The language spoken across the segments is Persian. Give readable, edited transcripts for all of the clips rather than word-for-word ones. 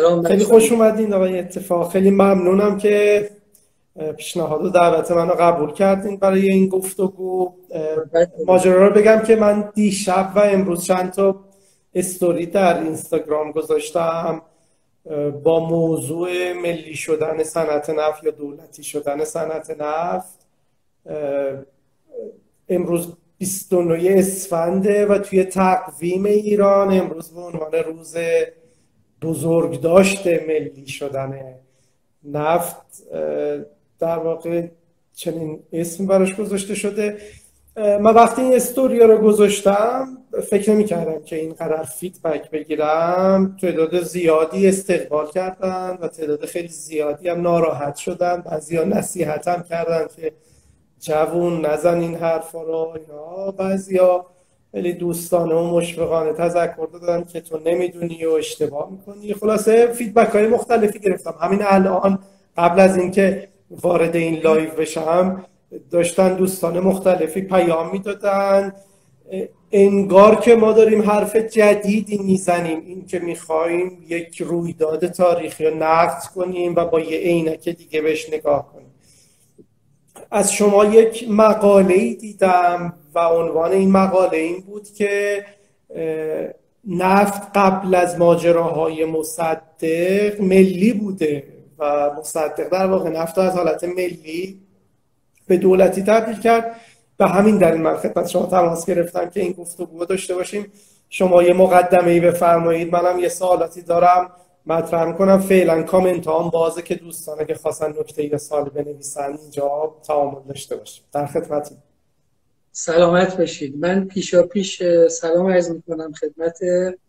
سلام خیلی بچه. خوش اومدین آقای اتفاق. خیلی ممنونم که پیشنهاد و دعوت منو قبول کردین برای این گفتگو. قربت دارم. ماجرا رو بگم که من دیشب و امروز چند تا استوری در اینستاگرام گذاشتم با موضوع ملی شدن صنعت نفت یا دولتی شدن صنعت نفت. امروز 29 اسفنده و توی تقویم ایران امروز به عنوان روز بزرگ داشته ملی شدن نفت در واقع چنین اسم براش گذاشته شده. من وقتی این استوریا رو گذاشتم فکر نمی کردم که اینقدر فیدبک بگیرم. تعداد زیادی استقبال کردن و تعداد خیلی زیادی هم ناراحت شدن. بعضیا نصیحت هم کردن که جوون نزن این حرفا رو اینا. بعضیا خیلی دوستانه و مشفقانه تذکر دادن که تو نمیدونی و اشتباه میکنی. خلاصه فیدبک های مختلفی گرفتم. همین الان قبل از اینکه وارد این لایو بشم داشتن دوستان مختلفی پیام میدادن انگار که ما داریم حرف جدیدی میزنیم، این که میخوایم یک رویداد تاریخی رو نقد کنیم و با یه عینک دیگه بهش نگاه کنیم. از شما یک مقاله‌ای دیدم و عنوان این مقاله این بود که نفت قبل از ماجراهای مصدق ملی بوده و مصدق در واقع نفت از حالت ملی به دولتی تبدیل کرد. به همین دلیل من خدمت شما تماس گرفتم که این گفتگو داشته باشیم. شما یه مقدمه‌ای بفرمایید، منم یه سوالاتی دارم مطرح می‌کنم. فعلا کامنت هم بازه که دوستان اگه خواستن نکته یا سوالی بنویسن اینجا تعامل داشته باشیم. در خدمتتون. سلامت باشید. من پیشا پیش سلام عرض میکنم خدمت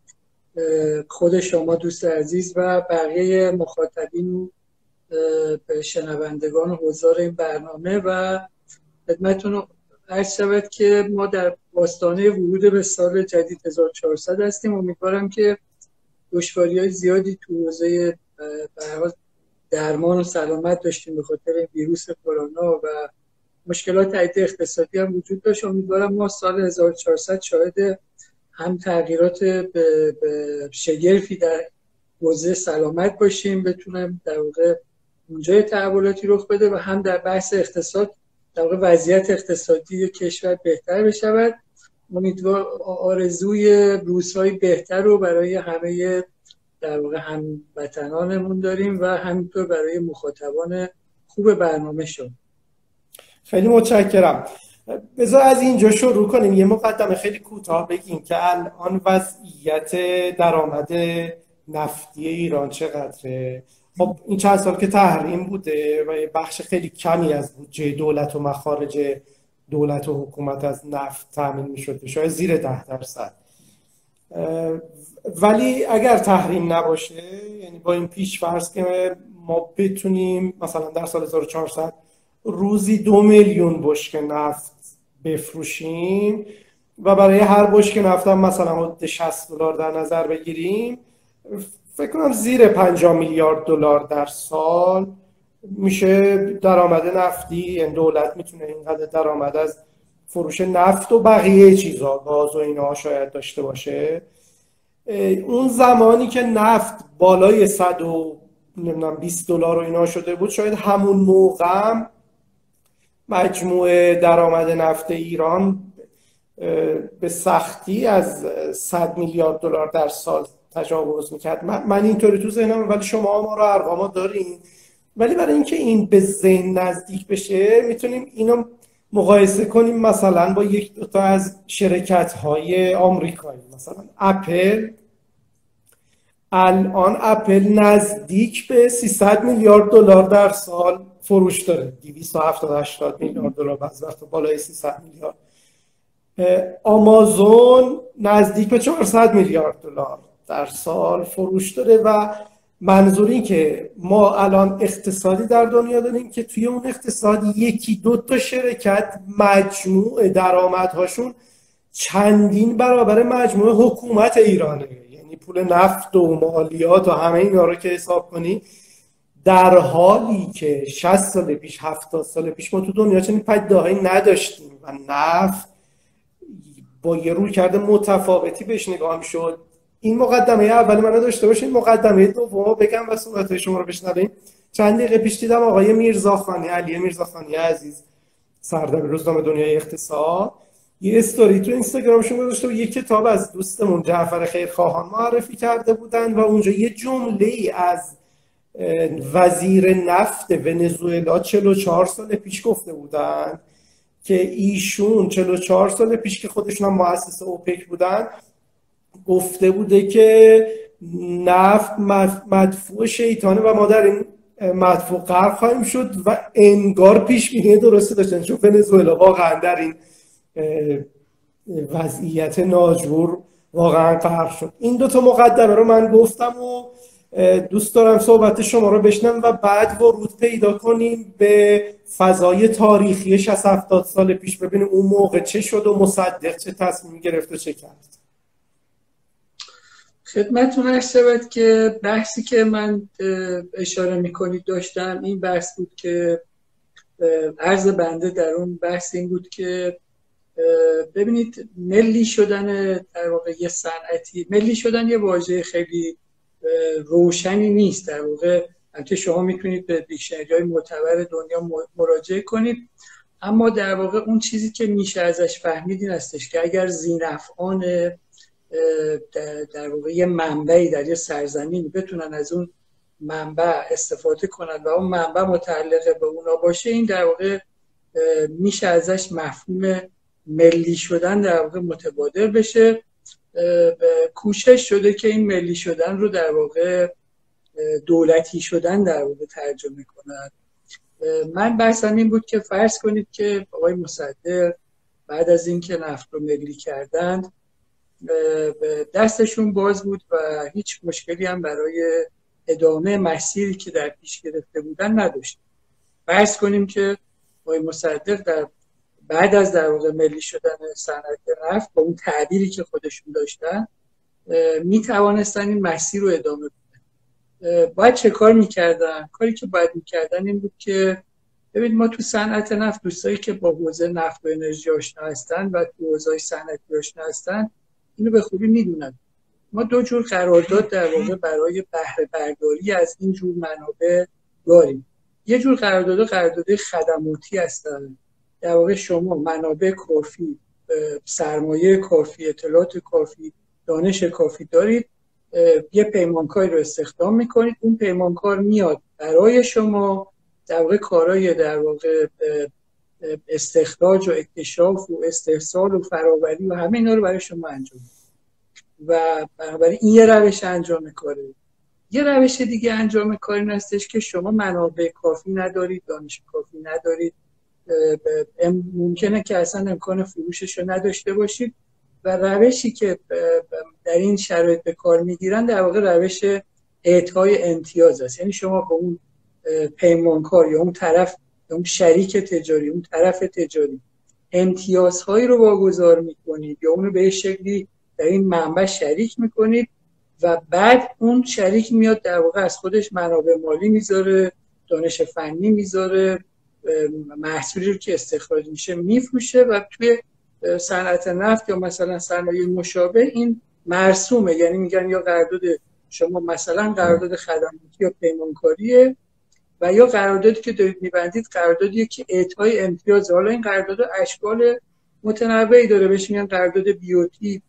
خود شما دوست عزیز و بقیه مخاطبین و شنوندگان و حضار این برنامه و خدمتتون عرض شود که ما در آستانه ورود به سال جدید 1400 هستیم. امیدوارم که دشواری‌های زیادی تو حوزه درمان و سلامت داشتیم به خاطر ویروس کرونا و مشکلات عدیده اقتصادی هم وجود داشت. امیدوارم ما سال 1400 شاهد هم تغییرات به شگرفی در حوزه سلامت باشیم، بتونم در واقع اونجای تحولاتی رخ بده و هم در بحث اقتصاد در واقع وضعیت اقتصادی کشور بهتر بشود. امیدوار آرزوی روزهای بهتر رو برای همه در واقع هموطنانمون داریم و همینطور برای مخاطبان خوب برنامه شد. خیلی متشکرم. بذار از اینجا شروع کنیم. یه مقدمه خیلی کوتاه بگیم که الان وضعیت درآمد نفتی ایران چقدره. خب این چند سال که تحریم بوده و یه بخش خیلی کمی از بودجه دولت و مخارج دولت و حکومت از نفت تامین می‌شده، شاید زیر 10%. ولی اگر تحریم نباشه، یعنی با این پیش فرض که ما بتونیم مثلا در سال 1400 روزی 2 میلیون بشکه نفت بفروشیم و برای هر بشکه نفت هم مثلا حدود $60 در نظر بگیریم، فکر کنم زیر 50 میلیارد دلار در سال میشه درآمد نفتی. یعنی دولت میتونه اینقدر درآمد از فروش نفت و بقیه چیزا، گاز و اینا شاید داشته باشه. اون زمانی که نفت بالای 120 دلار و اینا شده بود، شاید همون موقع مجموع درآمد نفت ایران به سختی از 100 میلیارد دلار در سال تجاوز میکرد. من اینطوری تو ذهنم، ولی شما ما رو ارقامو دارین. ولی برای اینکه این به ذهن نزدیک بشه میتونیم اینو مقایسه کنیم مثلا با یک دوتا از شرکت‌های آمریکایی. مثلا اپل، الان اپل نزدیک به 300 میلیارد دلار در سال فروش داره، 270-80 میلیارد دلار، بعضی وقتا بالای 300 میلیارد. آمازون نزدیک به 400 میلیارد دلار در سال فروش داره و منظور این که ما الان اقتصادی در دنیا داریم که توی اون اقتصاد یکی دو تا شرکت مجموع درآمدهاشون چندین برابر مجموع حکومت ایرانه. یعنی پول نفت و مالیات و همه اینا رو که حساب کنی، در حالی که 60 سال پیش 70 سال پیش ما تو دنیا چنین پدیده‌هایی نداشتیم و نفت با یه رویکرد متفاوتی بهش نگاه می‌شد. این مقدمه اول منو داشته باشین، مقدمه دوم بگم و صحبت شما رو بشنویم. چند دقیقه پیش دیدم آقای میرزاخانی، علی میرزاخانی عزیز، سردبیر روزنامه دنیای اقتصاد، یه استوری تو اینستاگرامشون گذاشته و یه کتاب از دوستمون جعفر خیرخواهان معرفی کرده بودن و اونجا یه جمله‌ای از وزیر نفت ونزوئلا 44 سال پیش گفته بودن که ایشون 44 سال پیش که خودشون هم مؤسس اوپک بودن گفته بوده که نفت مدفوع شیطانه و ما در این مدفوع غرق خواهیم شد و انگار پیش بینی درسته داشتن، چون ونزوئلا واقعا در این وضعیت ناجور واقعا غرق شد. این دو تا مقدمه رو من گفتم و دوست دارم صحبت شما رو بشنم و بعد ورود پیدا کنیم به فضای تاریخی 60-70 سال پیش، ببینیم اون موقع چه شد و مصدق چه تصمیم گرفت و چه کرد. خدمتتون عرض شود که بحثی که من اشاره میکنید داشتم این بحث بود که عرض بنده در اون بحث این بود که ببینید ملی شدن در واقع یه صنعتی، ملی شدن یه واژه خیلی روشنی نیست در واقع. البته شما میتونید به دیکشنری‌های معتبر دنیا مراجعه کنید، اما در واقع اون چیزی که میشه ازش فهمید این هستش که اگر ذی‌نفعان در واقع یه منبعی در یه سرزمین بتونن از اون منبع استفاده کنن و اون منبع متعلق به اونا باشه، این در واقع میشه ازش مفهوم ملی شدن در واقع متبادر بشه. کوشش شده که این ملی شدن رو در واقع دولتی شدن در واقع ترجمه کنند. من بحثم این بود که فرض کنید که آقای مصدق بعد از اینکه نفت رو ملی کردند دستشون باز بود و هیچ مشکلی هم برای ادامه مسیری که در پیش گرفته بودن نداشت. فرض کنیم که آقای مصدق بعد از در واقع ملی شدن صنعت نفت با اون تعبیری که خودشون داشتن می توانستن این مسیر رو ادامه بدن. باید چه کار میکردن؟ کاری که باید میکردن این بود که ببینید ما تو صنعت نفت، دوستایی که با حوزه نفت و انرژی آشنا هستن و تو حوزه‌های صنعتی آشنا هستن اینو به خوبی میدونن. ما دو جور قرارداد در واقع برای بهره برداری از این جور منابع داریم. یه جور قرارداد خدماتی هستن. در واقع شما منابع کافی، سرمایه کافی، اطلاعات کافی، دانش کافی دارید، یه پیمانکاری رو استخدام میکنید، اون پیمانکار میاد برای شما در واقع کارهای در واقع استخراج و اکتشاف و استحصال و فراوری و همه اینا رو برای شما انجام میده و بنابراین این یه روش انجام کاره. یه روش دیگه انجام کار این هستش که شما منابع کافی ندارید، دانش کافی ندارید، ممکنه که اصلا امکان فروشش رو نداشته باشید و روشی که در این شرایط به کار میگیرن در واقع روش اعطای امتیاز است. یعنی شما با اون پیمانکار یا اون طرف، اون شریک تجاری، اون طرف تجاری امتیازهایی رو واگذار میکنید یا اونو به شکلی در این منبع شریک میکنید و بعد اون شریک میاد در واقع از خودش منابع مالی میذاره، دانش فنی میذاره، محصولی رو که استخراج میشه میفروشه و توی صنعت نفت یا مثلا صنایع مشابه این مرسومه. یعنی میگن یا قرارداد شما مثلا قرارداد خدماتی یا پیمانکاریه و یا قراردادی که دارید میبندید قراردادیه که اعطای امتیاز. حالا این قرارداد اشکال متنوعی داره، بهش میگن قرارداد بیوتی،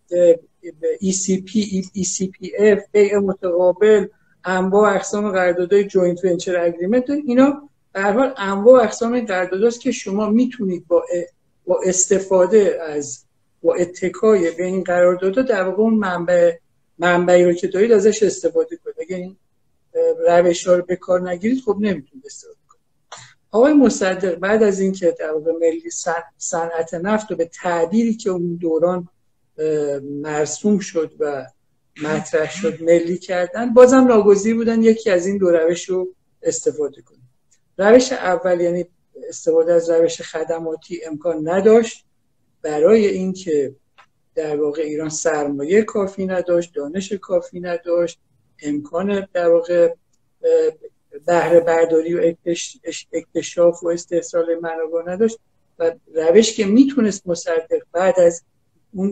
ECP، ECPF، بیع متقابل، انواع اقسام قراردادهای جوینت ونچر اگریمنت. اینا به هر حال انواع اقسام این قرارداداست که شما میتونید با استفاده از با اتکای به این قراردادها در واقع اون منبعی رو که دارید ازش استفاده کنید. اگه این روش‌ها رو به کار نگیرید خب نمیتونید استفاده کنید. آقای مصدق بعد از اینکه در واقع ملی صنعت نفت رو به تعبیری که اون دوران مرسوم شد و مطرح شد ملی کردن، بازم ناگزیر بودن یکی از این دو روش رو استفاده کنید. روش اول یعنی استفاده از روش خدماتی امکان نداشت برای اینکه در واقع ایران سرمایه کافی نداشت، دانش کافی نداشت، امکان در واقع بهره برداری و اکتشاف و استحصال منابع نداشت و روش که میتونست مصدق بعد از اون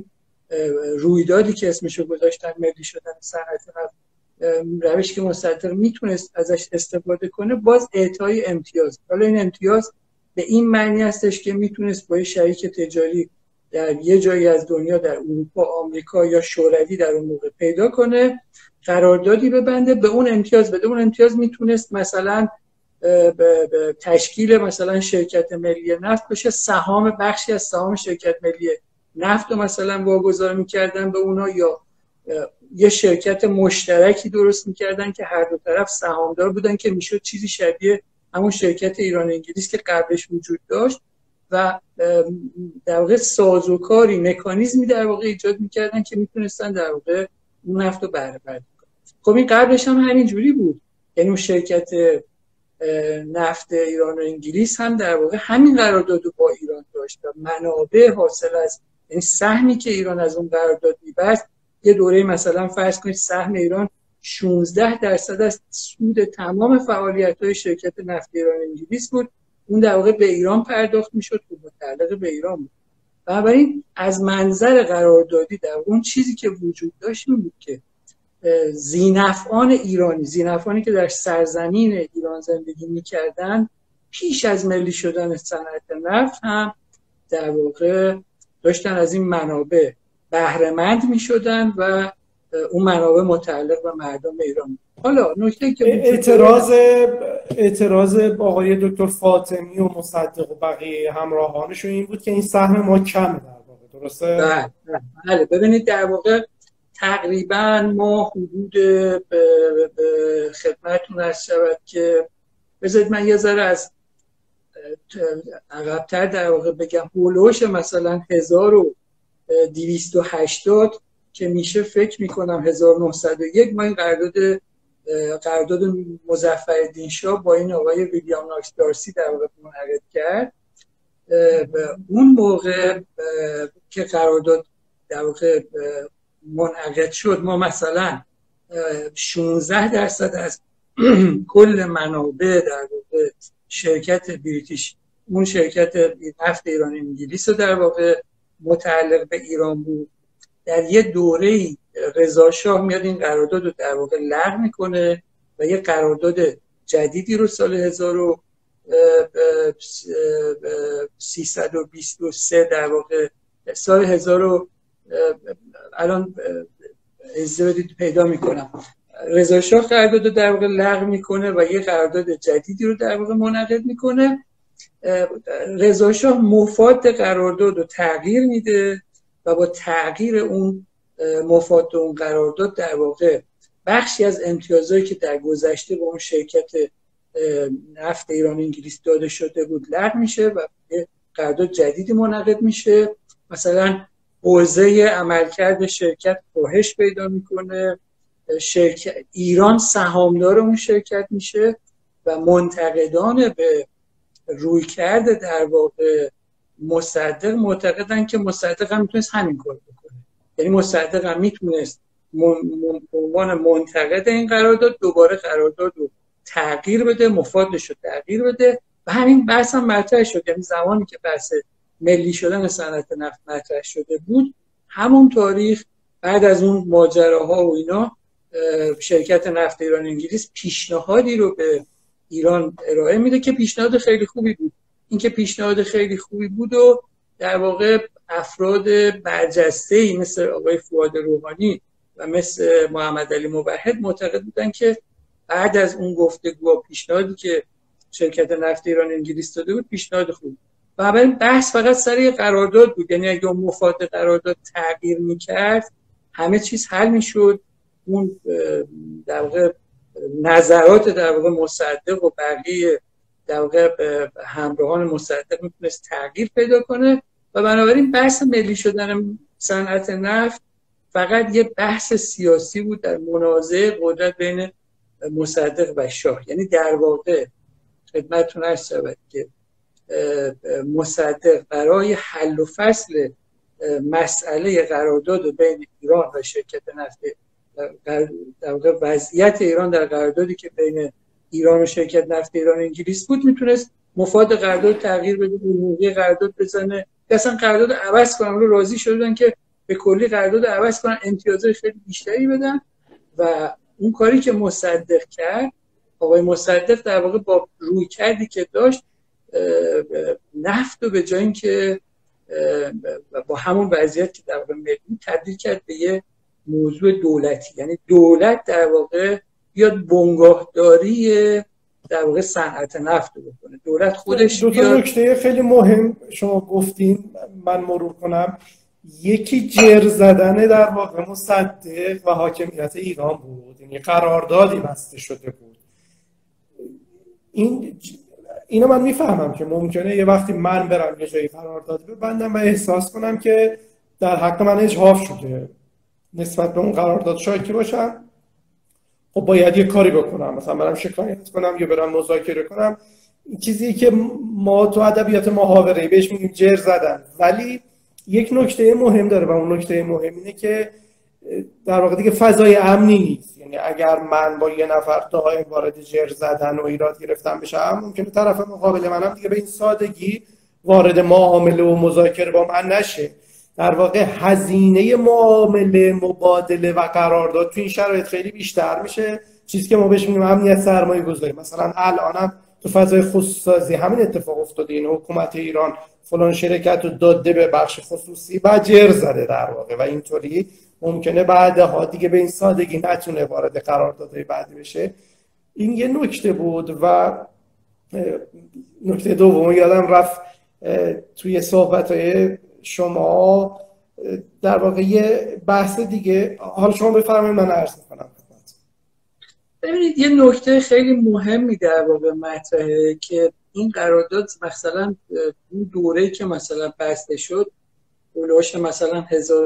رویدادی که اسمشو گذاشتن ملی شدن صنعت نفت، روشی که مصدق میتونست ازش استفاده کنه، باز اعطای امتیاز. حالا این امتیاز به این معنی هستش که میتونست با شریک تجاری در یه جایی از دنیا، در اروپا، آمریکا یا شوروی در اون موقع پیدا کنه، قراردادی ببنده، به اون امتیاز بده. اون امتیاز میتونست مثلا به تشکیل مثلا شرکت ملی نفت بشه، سهام، بخشی از سهام شرکت ملی نفت رو مثلا واگذار میکردن به اونا، یا یه شرکت مشترکی درست میکردن که هر دو طرف سهامدار بودن، که میشد چیزی شبیه همون شرکت ایران انگلیس که قبلش وجود داشت، و در واقع سازوکاری، مکانیزمی در واقع ایجاد میکردن که میتونستن در واقع اون نفت رو بهره برداری کنن. خب این قبلش هم همین جوری بود، یعنی اون شرکت نفت ایران و انگلیس هم در واقع همین قرارداد رو با ایران داشت و منابع حاصل از، یعنی سهمی که ایران از اون قرارداد می‌بست، یه دوره مثلا فرض کنید سهم ایران 16% از سود تمام فعالیت‌های شرکت نفت ایران انگلیس بود، اون در واقع به ایران پرداخت می‌شد و متعلق به ایران بود. بنابراین از منظر قراردادی در اون چیزی که وجود داشت این بود که ذی‌نفعان ایرانی، ذی‌نفعانی که در سرزمین ایران زندگی می‌کردن، پیش از ملی شدن صنعت نفت هم در واقع داشتن از این منابع بهره مند می‌شدن و اون منابع متعلق به مردم ایران. حالا نکته که اعتراض آقای دکتر فاطمی و مصدق و بقیه همراهانشون این بود که این سهم ما کمه در واقع، درسته؟ بله. ببینید در واقع تقریبا ما حدود به خدمتتون عرض شود که بذارید من یه ذره از عقب‌تر در واقع بگم، هولوش مثلا 1280 که میشه فکر میکنم 1901 ما این قرارداد مظفرالدین شاه با این آقای ویلیام ناکس دارسی در واقع منعقد کرد. اون موقع که قرارداد در واقع منعقد شد، ما مثلا 16% از کل منابع در واقع شرکت بریتیش، اون شرکت نفت ایران انگلیس رو در واقع متعلق به ایران بود. در یه دوره رضا شاه میاد این قرارداد رو در واقع لغو میکنه و یه قرارداد جدیدی رو سال 1323 در واقع سال 1000 الان ازدواجی پیدا میکنم، رضا شاه قرارداد رو در واقع لغو میکنه و یه قرارداد جدیدی رو در واقع منعقد میکنه. رضا شاه مفاد قرارداد رو تغییر میده و با تغییر اون مفاد اون قرارداد در واقع بخشی از امتیازایی که در گذشته با اون شرکت نفت ایران انگلیس داده شده بود لغو میشه و یه قرارداد جدیدی منعقد میشه. مثلا حوزه عملکرد شرکت کاهش پیدا میکنه، ایران سهامدار اون شرکت میشه و منتقدان به رویکرد در واقع مصدق معتقدن که مصدق هم میتونست همین کار بکنه، یعنی مصدق هم میتونست به عنوان منتقد این قرارداد دوباره قرارداد رو تغییر بده، مفادش رو تغییر بده و همین بحث هم مطرح شد. یعنی زمانی که بحث ملی شدن صنعت نفت مطرح شده بود، همون تاریخ بعد از اون ماجراها و اینا، شرکت نفت ایران انگلیس پیشنهادی رو به ایران ارائه میده که پیشنهاد خیلی خوبی بود. این که پیشنهاد خیلی خوبی بود و در واقع افراد برجسته‌ای مثل آقای فؤاد روحانی و مثل محمد علی موحد معتقد بودن که بعد از اون گفتگو و پیشنهادی که شرکت نفت ایران انگلیس داده بود پیشنهاد خوب و همین بحث فقط سر قرارداد بود. یعنی اگه مفاد قرارداد تغییر میکرد همه چیز حل میشد، اون در واقع نظرات در واقع مصدق و بقیه در واقع همراهان مصدق میتونست تغییر پیدا کنه و بنابراین بحث ملی شدن صنعت نفت فقط یه بحث سیاسی بود در منازعه قدرت بین مصدق و شاه. یعنی در واقع خدمتتون عرض شود که مصدق برای حل و فصل مسئله قرارداد بین ایران و شرکت نفت، در واقع وضعیت ایران در قراردادی که بین ایران و شرکت نفت ایران انگلیس بود، میتونست مفاد قرارداد تغییر بده، موقع قرارداد بزنه، اصلا قرارداد عوض کنن. رو راضی شدن که به کلی قرارداد رو عوض کنن، امتیازهای خیلی بیشتری بدن. و اون کاری که مصدق کرد، آقای مصدق در واقع با رویکردی که داشت نفت رو به جای اینکه با همون وضعیت که در واقع ملی تبدیل کرد به یه موضوع دولتی، یعنی دولت در واقع بیاد بنگاهداری در واقع صنعت نفت رو بکنه، دولت خودش دو تا نکته خیلی مهم شما گفتین من مرور کنم. یکی جر زدن در واقع مصدق و حاکمیت ایران بود، یعنی قراردادی بسته شده بود. اینو من میفهمم که ممکنه یه وقتی من برم یه جایی قرارداد ببندم و احساس کنم که در حق من اجحاف شده، نسبت به اون قرارداد شاکی باشم، خب باید یه کاری بکنم، مثلا برم شکایت کنم یا برم مذاکره کنم. این چیزی که ما تو ادبیات محاوره‌ای بهش میگیم جر زدن. ولی یک نکته مهم داره و اون نکته مهم اینه که در واقع دیگه فضای امنی نیست. یعنی اگر من با یه نفر دائم وارد جر زدن و ایراد گرفتن بشم، ممکنه طرف مقابل منم دیگه به این سادگی وارد معامله و مذاکره با من نشه. در واقع هزینه معامله، مبادله و قرارداد تو این شرایط خیلی بیشتر میشه، چیزی که ما بهش میگیم امنیت سرمایه گذاری. مثلا الانم تو فضای خصوصی همین اتفاق افتاده، این حکومت ایران فلان شرکت رو داده به بخش خصوصی و جر زده در واقع، و اینطوری ممکنه بعدها دیگه به این سادگی نتونه وارد قراردادهای بعدی بشه. این یه نکته بود. و نکته دوم یادم رفت توی صحبت‌های شما در واقع یه بحث دیگه، حالا شما بفرمایید من عرض می‌کنم. ببینید یه نکته خیلی مهمی در واقع مطرحه که این قرارداد مثلا اون دوره‌ای که مثلا بسته شد، اولش مثلا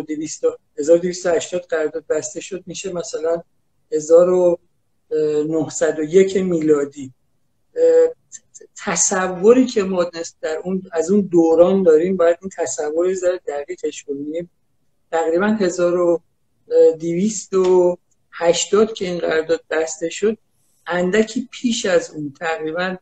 1280 قرارداد بسته شد، میشه مثلا 1901 میلادی. تصوری که ما در اون از اون دوران داریم باید این تصوری ذره دقیقش کنیم. تقریبا 1280 که این قرارداد بسته شد، اندکی پیش از اون تقریبا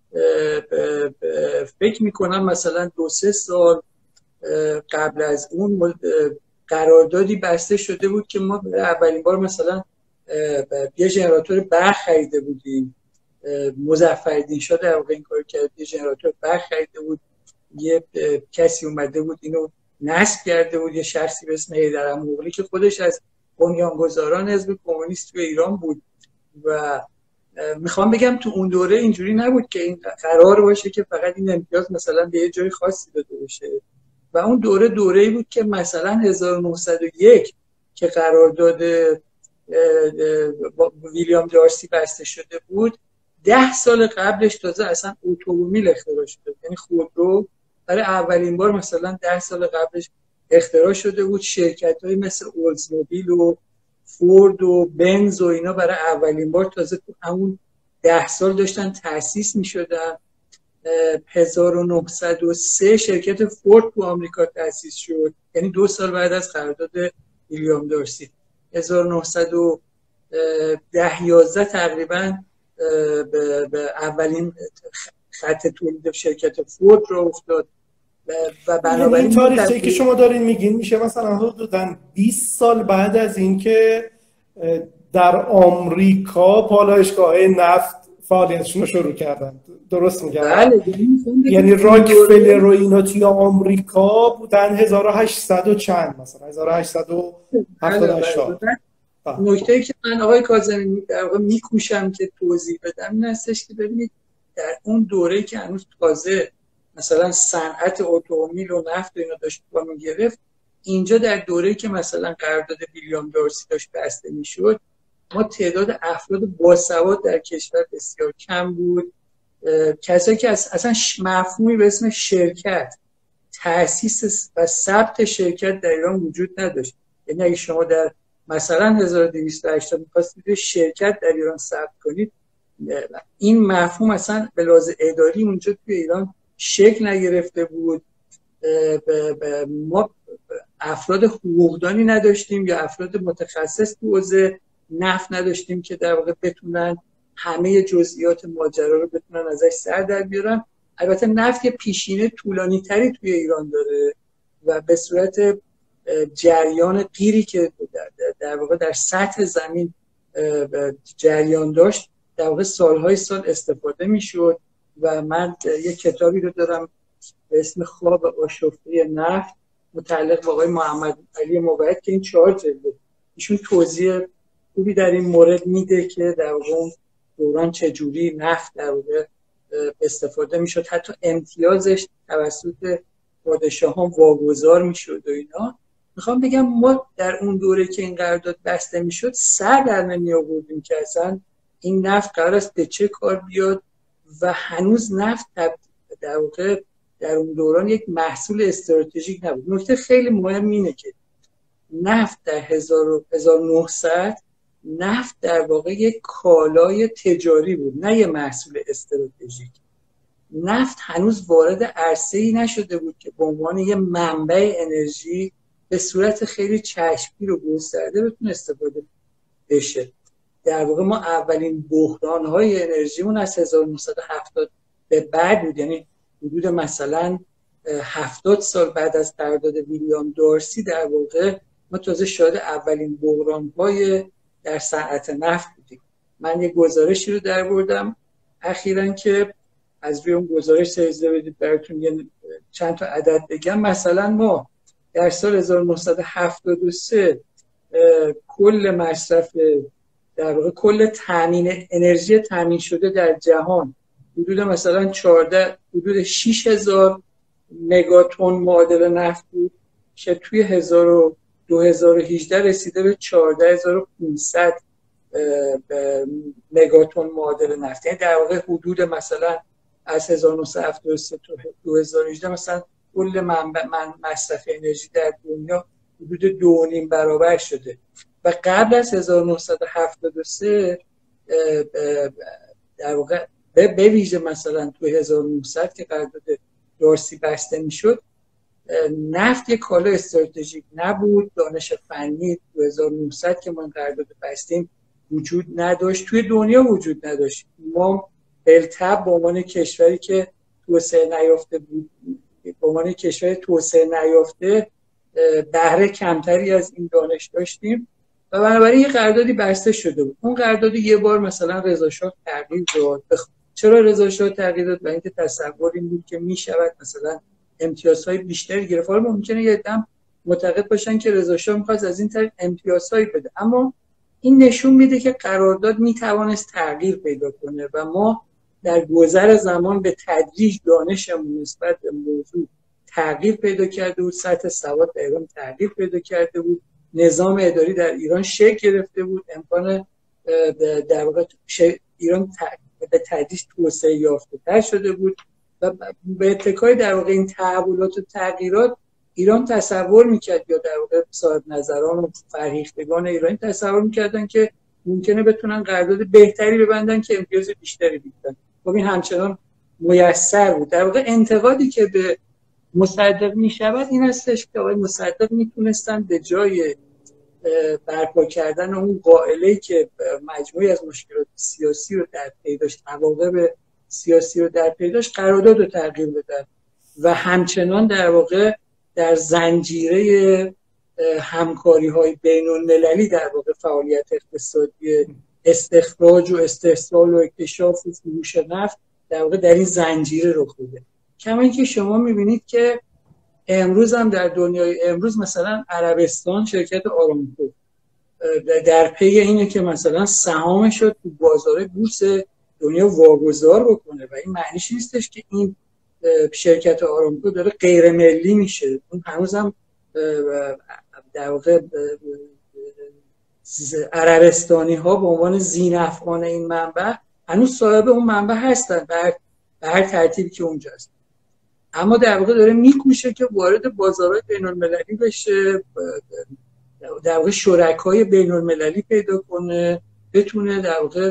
فکر میکنم مثلا 2-3 سال قبل از اون قراردادی بسته شده بود که ما اولین بار مثلا یه ژنراتور برق خریده بودیم. مظفرالدین شاه در واقع این کار کرد، یه ژنراتور برق خریده بود، یه کسی اومده بود اینو نصب کرده بود، یه شخصی به اسم حیدر اموغلی که خودش از بنیانگذاران حزب کمونیست تو ایران بود. و میخوام بگم تو اون دوره اینجوری نبود که این قرار باشه که فقط این امتیاز مثلا به یه جای خاصی داده بشه. و اون دوره‌ای بود که مثلا 1901 که قرارداد ویلیام دارسی بسته شده بود، 10 سال قبلش تازه اصلا اتومبیل اختراع شده، یعنی خودرو برای اولین بار مثلا 10 سال قبلش اختراع شده بود. شرکت‌های مثل اولدزموبیل و فورد و بنز و اینا برای اولین بار تازه تو همون 10 سال داشتن تأسیس می‌شدن. 1903 شرکت فورد تو آمریکا تأسیس شد، یعنی 2 سال بعد از قرارداد ویلیام دارسی. 1911 تقریبا به اولین خط تولید شرکت فورد رو افتاد. و بنابراین این تاریخی که شما دارین میگین میشه مثلا حدوداً 20 سال بعد از اینکه در آمریکا پالایشگاه‌های نفت فعالیتشون رو شروع کردن. درست میگم؟ بله. یعنی راکفلر و اینا توی آمریکا بودن 1800 و چند، مثلا 1878. نکته‌ای که من آقای کاظمی در واقع میکوشم که توضیح بدم این هستش که ببینید در اون دوره‌ای که هنوز تازه مثلا صنعت اتومبیل و نفت و اینا داشت با میگرفت، اینجا در دوره‌ای که مثلا قرارداد ویلیام دارسی داشت بسته میشد، ما تعداد افراد باسواد در کشور بسیار کم بود. کسایی که اصلا مفهومی به اسم شرکت، تأسیس و ثبت شرکت در ایران وجود نداشت. یعنی اگه شما در مثلا 1280 می‌خواستید شرکت در ایران ثبت کنید، این مفهوم اصلا به لحاظ اداری اونجا توی ایران شکل نگرفته بود. ما افراد حقوقدانی نداشتیم یا افراد متخصص تو حوزه نفت نداشتیم که در واقع بتونن همه جزئیات ماجرا رو بتونن ازش سر در بیارن. البته نفت یه پیشینه طولانی تری توی ایران داره و به صورت جریان قیری که در واقع در سطح زمین جریان داشت در واقع سالهای سال استفاده میشد و من یک کتابی رو دارم به اسم خواب آشفته نفت متعلق به آقای محمد علی موعد که این 4 جلده ایشون توضیح خوبی در این مورد میده که در واقع اون دوران چجوری نفت در واقع استفاده میشد، حتی امتیازش توسط پادشاهان واگذار میشد و اینا. میخوام بگم ما در اون دوره که این قرارداد بسته میشد سر در نمی آوردیم که اصلا این نفت قرار است به چه کار بیاد و هنوز نفت در واقع در اون دوران یک محصول استراتژیک نبود. نکته خیلی مهم اینه که نفت در 1900 نفت در واقع یک کالای تجاری بود، نه یک محصول استراتژیک. نفت هنوز وارد عرصه‌ای نشده بود که به عنوان یک منبع انرژی به صورت خیلی چشمگیر و گسترده بتونه استفاده بشه. در واقع ما اولین بحران‌های انرژیمون از 1970 به بعد بود، یعنی حدود مثلا 70 سال بعد از قرارداد ویلیام دارسی در واقع ما تازه شاهد اولین بحران‌های در صنعت نفت بودیم. من یک گزارشی رو درآوردم اخیراً که از روی اون گزارش اجازه بدید براتون چند تا عدد بگم. مثلا ما در سال 1973 کل مصرف در واقع کل تامین انرژی تامین شده در جهان حدود مثلا حدود 6000 مگاتن معادل نفت بود که توی 2018 رسیده به 14500 مگاتن معادل نفت. یعنی در واقع حدود مثلا از 1973 تا 2018 مثلا کل مصرف انرژی در دنیا حدود 2.5 برابر شده و قبل از 1973 در واقع به ویژه مثلا تو 1900 که قرارداد دارسی بسته میشد نفت یک کالا استراتژیک نبود. دانش فنی 1900 که ما قرارداد بستیم وجود نداشت، توی دنیا وجود نداشت. ما بالطبع به عنوان کشوری که توسعه نیافته بود، به عنوان کشور توسعه نیافته بهره کمتری از این دانش داشتیم و بنابراین یه قراردادی بسته شده بود. اون قرارداد یه بار مثلا رضا شاه تغییر داد. چرا رضا شاه تغییر داد؟ برای اینکه تصور این بود که میشود مثلا امتیازهای بیشتری گرفت. حالا ممکنه یه عده‌ام معتقد باشن که رضا شاه می‌خواست از این طریق امتیازهایی بده، اما این نشون میده که قرارداد میتوانست تغییر پیدا کنه و ما در گذر زمان به تدریج دانشمون نسبت به موضوع تغییر پیدا کرده بود، سطح سواد در ایران تغییر پیدا کرده بود، نظام اداری در ایران شکل گرفته بود، امکان در واقع ایران به تدریج توسعه یافته‌تر شده بود و به اتکای در واقع این تحولات و تغییرات ایران تصور میکرد یا در واقع صاحب نظران و فرهیختگان ایرانی تصور میکردن که ممکنه بتونن قرارداد بهتری ببندن که امتیاز بیشتری بگیرن. خب این همچنان میسر بود. در واقع انتقادی که به مصدق میشود این هستش که آقای مصدق میتونستن به جای برپا کردن اون قائله‌ای که مجموعی از مشکلات سیاسی رو در پی داشت، عواقب سیاسی رو در پی داشت، قرارداد رو تغییر بدن و همچنان در واقع در زنجیره همکاری‌های بین‌المللی در واقع فعالیت اقتصادی استخراج و استحصال و اکتشاف و فروش نفت در واقع در این زنجیره رخ داده. کما اینکه شما می‌بینید که امروز هم در دنیای امروز مثلا عربستان شرکت آرامکو در پی اینه که مثلا سهامش رو تو بازار بورس دنیا واگذار بکنه و این معنیش نیستش که این شرکت آرامکو داره غیر ملی میشه. اون هنوز هم در واقع عربستانی ها به عنوان ذی‌نفعان این منبع هنوز صاحب اون منبع هستن به هر ترتیبی که اونجاست، اما در واقع داره میکوشه که وارد بازارهای بین‌المللی بشه، در واقع شرکای بین‌المللی پیدا کنه، بتونه در واقع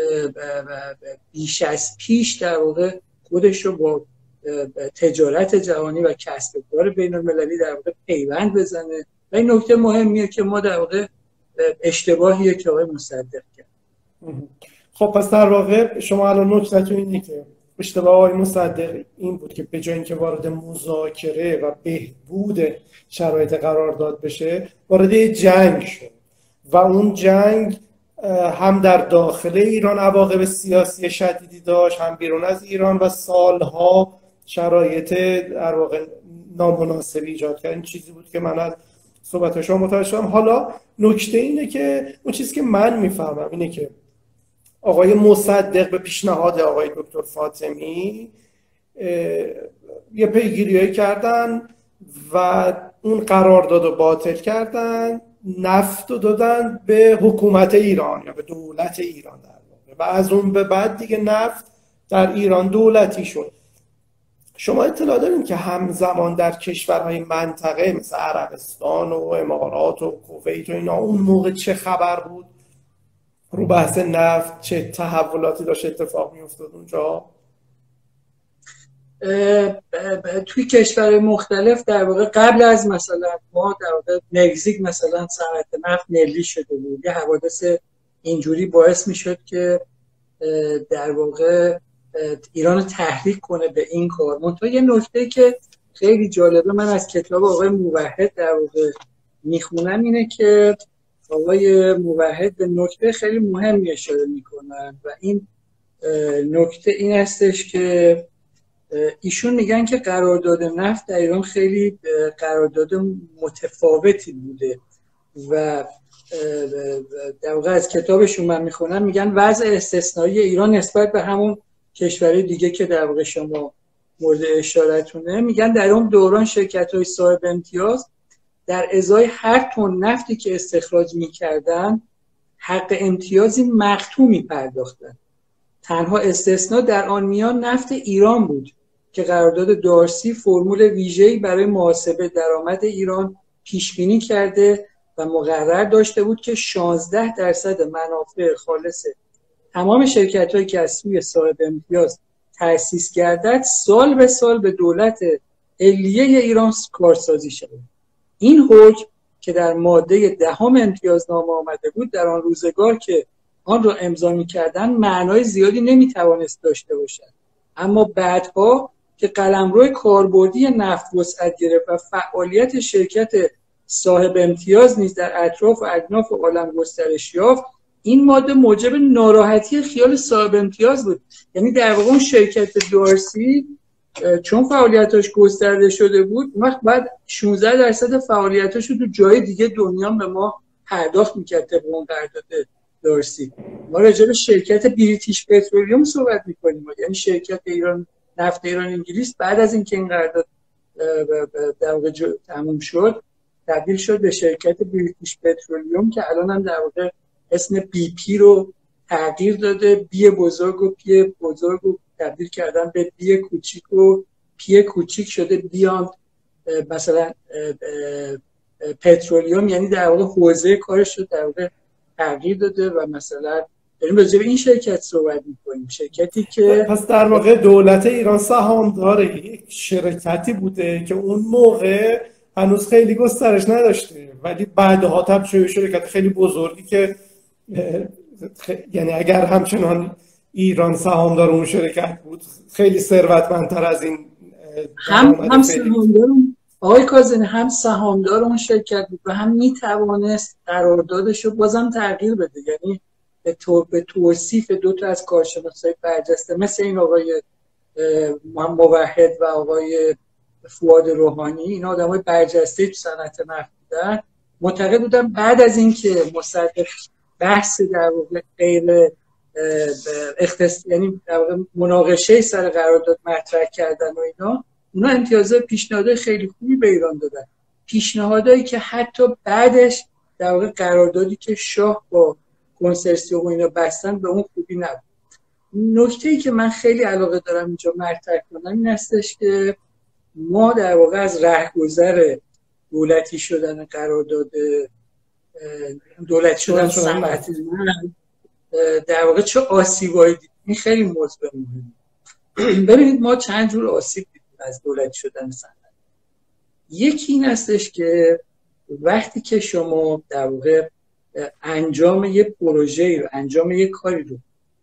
بیش از پیش در واقع خودش رو با تجارت جهانی و کسب و کار بین‌المللی در واقع پیوند بزنه. و این نکته مهمیه که ما در واقع اشتباهیه که آقای مصدق کرد. خب پس در واقع شما الان نکته‌تون اینه که اشتباه آقای مصدق این بود که به جای اینکه وارد مذاکره و بهبود شرایط قرارداد بشه، وارد جنگ شد و اون جنگ هم در داخل ایران عواقب سیاسی شدیدی داشت، هم بیرون از ایران، و سالها شرایط در واقع نامناسبی ایجاد کرد. این چیزی بود که من از صحبت شما متوجه شدم. حالا نکته اینه که اون چیزی که من میفهمم اینه که آقای مصدق به پیشنهاد آقای دکتر فاطمی یه پیگیری‌هایی کردن و اون قرارداد رو باطل کردن، نفت رو دادن به حکومت ایران یا به دولت ایران در واقع، و از اون به بعد دیگه نفت در ایران دولتی شد. شما اطلاع دارین که همزمان در کشورهای منطقه مثل عربستان و امارات و کویت و اینا اون موقع چه خبر بود رو بحث نفت؟ چه تحولاتی داشت اتفاق میافتاد اونجا؟ توی کشور مختلف در واقع قبل از مثلا ما در واقع مکزیک مثلا صنعت نفت ملی شده بود، یه حوادث اینجوری باعث میشد که در واقع ایران رو تحریک کنه به این کار. منتها یه نکته که خیلی جالبه من از کتاب آقای موحد در واقع میخونم اینه که آقای موحد به نکته خیلی مهمی اشاره میکنن و این نکته این هستش که ایشون میگن که قرارداد نفت در ایران خیلی قرارداد متفاوتی بوده و در واقع از کتابشون من میخونم میگن وضع استثنایی ایران نسبت به همون کشورهای دیگه که در واقع شما مورد اشارتونه، میگن در اون دوران شرکت‌های صاحب امتیاز در ازای هر تن نفتی که استخراج میکردن حق امتیازی مقطوع پرداختن. تنها استثناء در آن میان نفت ایران بود که قرارداد دارسی فرمول ویژه‌ای برای محاسبه درآمد ایران پیش بینی کرده و مقرر داشته بود که 16% منافع خالص تمام شرکت‌هایی که از سوی صاحب امتیاز تأسیس گردد سال به سال به دولت علیه ایران کارسازی شود. این حکم که در ماده 10 امتیازنامه آمده بود در آن روزگار که آن را امضا می‌کردند معنای زیادی نمی‌توانست داشته باشد، اما بعدها که قلمرو کاربردی نفت وسعت گرفت و فعالیت شرکت صاحب امتیاز نیز در اطراف و اکناف عالم گسترش یافت، این ماده موجب ناراحتی خیال صاحب امتیاز بود. یعنی در واقع اون شرکت دارسی چون فعالیتاش گسترده شده بود، وقت بعد 16% فعالیتاش رو تو جای دیگه دنیا به ما پرداخت می‌کرد طبق اون قرارداد دارسی. ما راجع به شرکت بریتیش پترولیوم صحبت می‌کنیم، یعنی شرکت ایران نفت ایران انگلیس بعد از اینکه این قرارداد در واقع تموم شد تبدیل شد به شرکت بریتیش پترولیوم که الان هم در واقع اسم بی پی رو تغییر داده، بی بزرگ و پی بزرگ رو تبدیل کردن به بی کوچیک و پی کوچیک شده بیاند مثلا پترولیوم، یعنی در واقع حوزه کارش رو در واقع تغییر داده و مثلا داریم راجع به این شرکت صحبت می‌کنیم، شرکتی که پس در واقع دولت ایران سهامدار یک شرکتی بوده که اون موقع هنوز خیلی گسترش نداشته، ولی بعدها تبدیل شده شرکت خیلی بزرگی که یعنی اگر همچنان ایران سهامدار اون شرکت بود خیلی ثروتمندتر از این هم سهامدار آقای کاظمی هم سهامدار اون شرکت بود و هم میتوانست قراردادش رو بازم تغییر بده، یعنی به توصیف دو تا از کارشناسای برجسته مثل این آقای موحد و آقای فؤاد روحانی، این آدمای برجسته تو صنعت نفت بودن، معتقد بودن بعد از اینکه مصدق بحث در واقع غیر یعنی در واقع مناقشه سر قرارداد مطرح کردن و اونا امتیازات پیشنهادهای خیلی خوبی به ایران دادن، پیشنهادایی که حتی بعدش در واقع قراردادی که شاه با کنسرسیوم و اینا بستن به اون خوبی نبود. نکته‌ای که من خیلی علاقه دارم اینجا مطرح کنم این هستش که ما در واقع از رهگذر دولتی شدن قرارداد دولتی شدن صنعتی در واقع چه آسیبایی دیدیم، این خیلی موضوع مهمه. ببینید ما چند جور آسیب دیدیم از دولتی شدن صنعت. یکی این هستش که وقتی که شما در واقع انجام یک پروژه‌ای رو، انجام یک کاری رو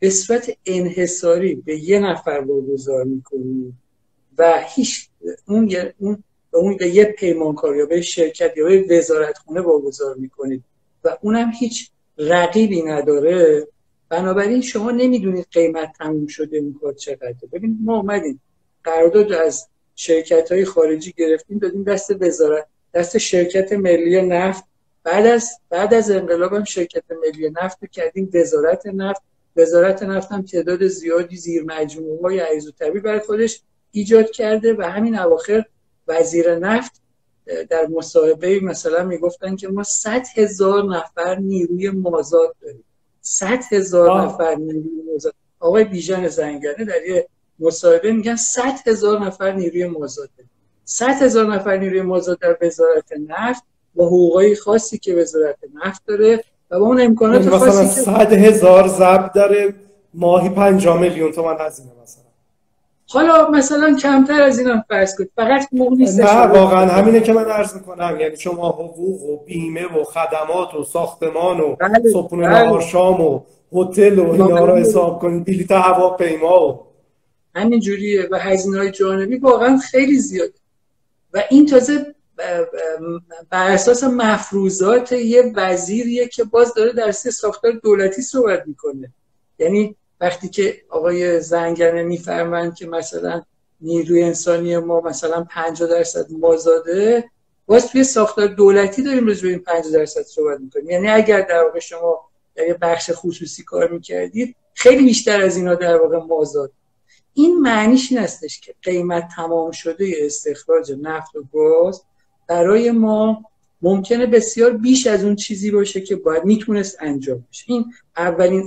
به صورت انحصاری به یه نفر واگذار میکنید و هیچ اون به یه پیمانکار یا به شرکت یا به وزارتخونه واگذار میکنید و اونم هیچ رقیبی نداره، بنابراین شما نمیدونید قیمت تموم شده این کار چقدره. ببینید ما اومدیم قرارداد از شرکت‌های خارجی گرفتیم دادیم دست شرکت ملی نفت. بعد از انقلاب هم شرکت ملی نفت رو کردیم وزارت نفت هم تعداد زیادی زیر مجموعه‌های عریض الطبیع برای خودش ایجاد کرده و همین اواخر وزیر نفت در مصاحبه مثلا میگفتن که ما 100,000 نفر نیروی مازاد داریم. 100,000 نفر نیروی مازاد. آقای بیژن زنگنه در یه مصاحبه میگن 100,000 نفر نیروی مازاد داریم. 100,000 نفر نیروی مازاد در وزارت نفت با حقوقای خاصی که وزارت نفت داره و با اون امکانات خاصی که 100,000 ضرب داره ماهی 50 میلیون تومان هزینه مثلا. حالا مثلا کمتر از اینم فرض کنید، فقط حقوق نیست. نه واقعا همینه که من عرض میکنم، یعنی شما حقوق و بیمه و خدمات و ساختمان و صبحونه نهار شام و هتل و اینا رو حساب کنید، بلیط هواپیما و همین جوریه و هزینه‌های جانبی واقعا خیلی زیاده و این تازه بر اساس مفروضات یه وزیریه که باز داره در ساختار دولتی صحبت میکنه. یعنی وقتی که آقای زنگنه میفرمایند که مثلا نیروی انسانی ما مثلا 50% مازاده، باز توی ساختار دولتی داریم راجع به این 50% صحبت میکنیم. یعنی اگر در واقع شما در یه بخش خصوصی کار میکردید خیلی بیشتر از اینا در واقع مازاد. این معنیش این هستش که قیمت تمام شده استخراج نفت و گاز برای ما ممکنه بسیار بیش از اون چیزی باشه که باید میتونست انجام بشه. این اولین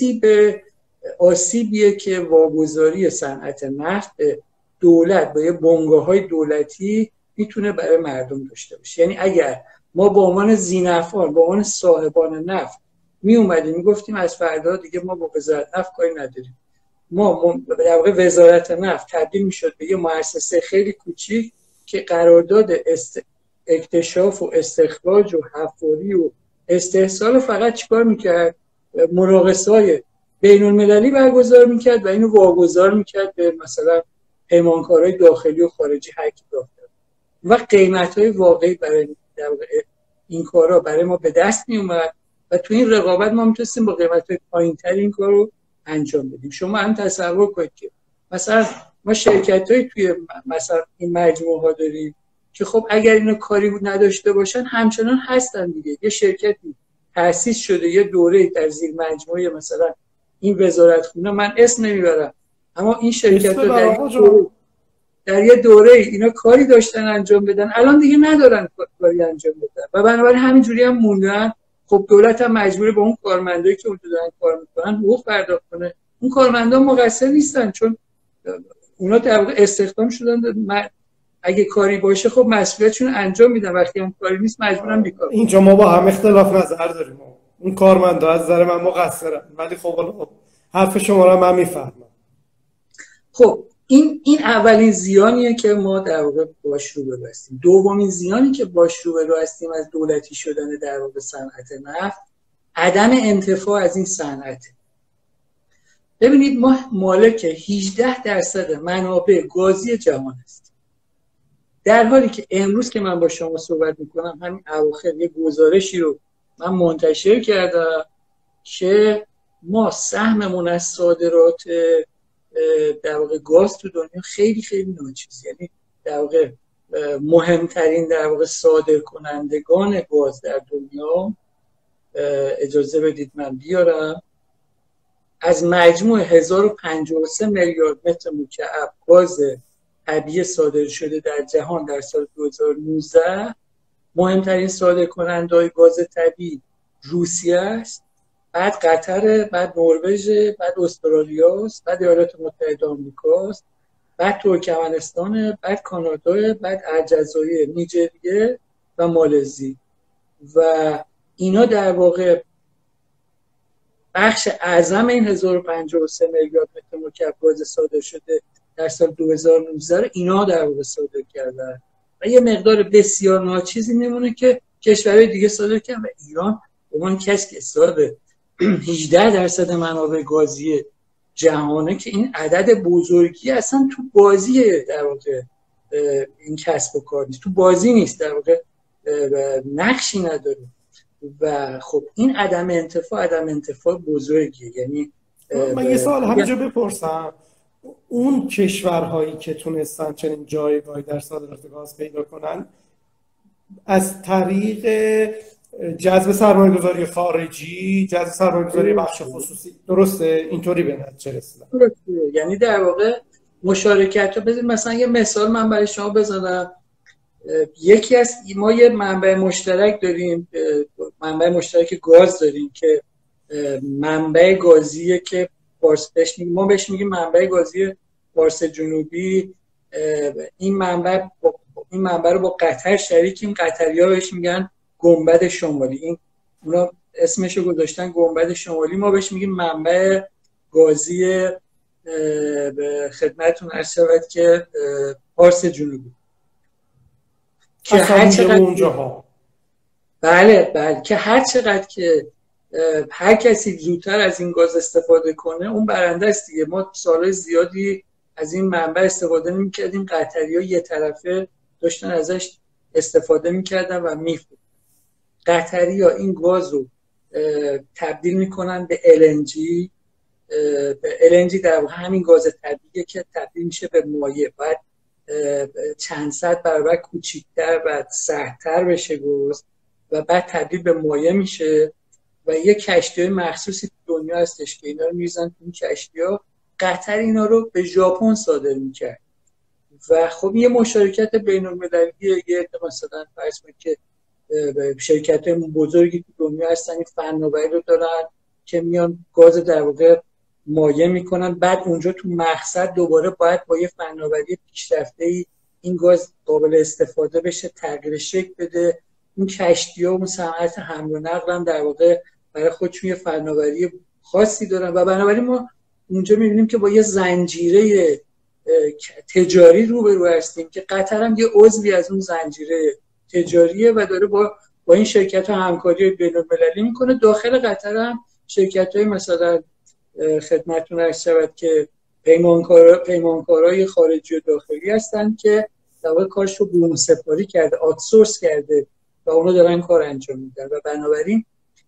آسیبیه که واگذاری صنعت نفت به دولت با یه بنگاه‌های دولتی میتونه برای مردم داشته باشه. یعنی اگر ما به عنوان ذی‌نفعان، به عنوان صاحبان نفت می اومدیم میگفتیم از فردا دیگه ما با وزارت نفت کاری نداریم، ما در واقع وزارت نفت تبدیل میشد به یه مؤسسه خیلی کوچیک که قرارداد اکتشاف و استخراج و حفاری و استحصال فقط چیکار میکرد؟ مناقصه‌های بین المللی برگزار میکرد و اینو واگذار میکرد به مثلا پیمانکارهای داخلی و خارجی هر کی داخل و قیمت‌های واقعی برای در واقع این کارا برای ما به دست میومد و تو این رقابت ما میتونستیم با قیمت‌های پایین‌تر این کارو انجام بدیم. شما هم تصور کنید که مثلا ما شرکت‌های توی مثلا این مجموعه‌ها داریم که خب اگر اینو کاری نداشته باشن همچنان هستن دیگه. یه شرکتی تأسیس شده، یه دوره در زیر مجموعه مثلا این وزارتخونه، من اسم نمیبرم، اما این شرکت‌ها در یه دوره اینا کاری داشتن انجام بدن، الان دیگه ندارن کاری انجام بدن و بنابراین همینجوری هم موندن. خب دولت هم مجبوره با اون کارمندایی که اونجا دارن کار میکنن حقوق پرداخت کنه. اون کارمندا مقصر نیستن چون اونا در واقع استخدام شدن، اگه کاری باشه خب مسئولیتشون انجام میدن، وقتی هم کاری نیست مجبورن بیکار. اینجا ما با هم اختلاف نظر داریم. اون کارمندا از نظر من مقصرن، ولی خب حرف شما رو من میفهمم. خب این اولین زیانیه که ما در واقع باش روبرو هستیم. دومین زیانی که باش روبرو هستیم از دولتی شدن در واقع صنعت نفت، عدم انتفاع از این صنعت. ببینید ما مالک 18% منابع گازی جهان هستیم، در حالی که امروز که من با شما صحبت میکنم همین اواخر یه گزارشی رو من منتشر کردم که ما سهممون از صادرات در واقع گاز تو دنیا خیلی خیلی ناچیز، یعنی در واقع مهمترین در واقع صادر کنندگان گاز در دنیا، اجازه بدید من بیارم، از مجموع 1053 میلیارد متر مکعب گاز طبیعی صادر شده در جهان در سال 2019 مهمترین صادر کننده‌های گاز طبیعی روسیه است، بعد قطر، بعد نروژ، بعد استرالیا است، بعد ایالات متحده آمریکا است، بعد ترکمنستان، بعد کانادا، بعد الجزایر، نیجریه و مالزی. و اینا در واقع بخش اعظم این 1053 میلیارد متر مکعب گاز صادر شده در سال 2019 رو اینا در واقع صادر کردن و یه مقدار بسیار ناچیزی میمونه که کشورهای دیگه صادر کردن و ایران به عنوان کسی که صادر 18% منابع گازی جهانه که این عدد بزرگی اصلا تو بازی در واقع این کسب و کار نیست، تو بازی نیست، در واقع نقشی نداره و خب این عدم انتفاع بزرگیه. یعنی من یه سوال همینجا بپرسم، اون کشورهایی که تونستن چنین جایگاهی در صادرات گاز پیدا کنن از طریق جذب سرمایه‌گذاری خارجی، جذب سرمایه‌گذاری بخش خصوصی، درسته؟ اینطوری به نتیجه رسیدن. یعنی در واقع مشارکت رو بزنید. مثلا یه مثال من برای شما بزنم. یکی از ما یه منبع مشترک داریم، منبع مشترک گاز داریم که منبع گازیه که ما بهش میگیم منبع گازی فارس جنوبی. این منبع رو با قطر شریکیم. قطری‌ها بهش میگن گنبد شمالی. اونا اسمشو گذاشتن گنبد شمالی، ما بهش میگیم منبع گازی به خدمتتون عرض شود که فارس جنوبی که هر چقدر اونجاها بله که هر چقدر که هر کسی زودتر از این گاز استفاده کنه اون برنده است دیگه. ما سالهای زیادی از این منبع استفاده نمی‌کردیم، قطری‌ها یه طرفه داشتن ازش استفاده می‌کردن و می‌فروختن. قطری‌ها این گاز رو تبدیل می‌کنن به LNG. LNG در واقع همین گاز طبیعیه که تبدیل میشه به مایع، بعد چند صد برابر کوچیک‌تر و سردتر بشه گاز و بعد تبدیل به مایع میشه و یه کشتی مخصوصی تو دنیا هستش که اینا رو می‌ریزن تو این کشتی‌ها. قطر اینا رو به ژاپن صادر می‌کرد و خب یه مشارکت بین‌المللیه. یه مثلا فرض کنید که شرکت‌های بزرگی تو دنیا هستن، این فناوری رو دارن که میان گاز در واقع مایع میکنن، بعد اونجا تو مقصد دوباره باید با یه فناوری پیشرفته‌ای این گاز قابل استفاده بشه، تغییر شکل بده. این کشتی‌ها و اون صنعت حمل و نقل هم در واقع برای خودشون یه فناوری خاصی دارن و بنابراین ما اونجا می‌بینیم که با یه زنجیره تجاری روبرو هستیم که قطر هم یه عضوی از اون زنجیره تجاریه و داره با این شرکت‌ها همکاری بین‌المللی میکنه. داخل قطر هم شرکت‌های مثلا خدمتتون عرض شود که پیمانکارای خارجی و داخلی هستن که در واقع کارش رو بوم سپاری کرده، آوتسورس کرده و اونا دارن کار انجام میدن و بنابراین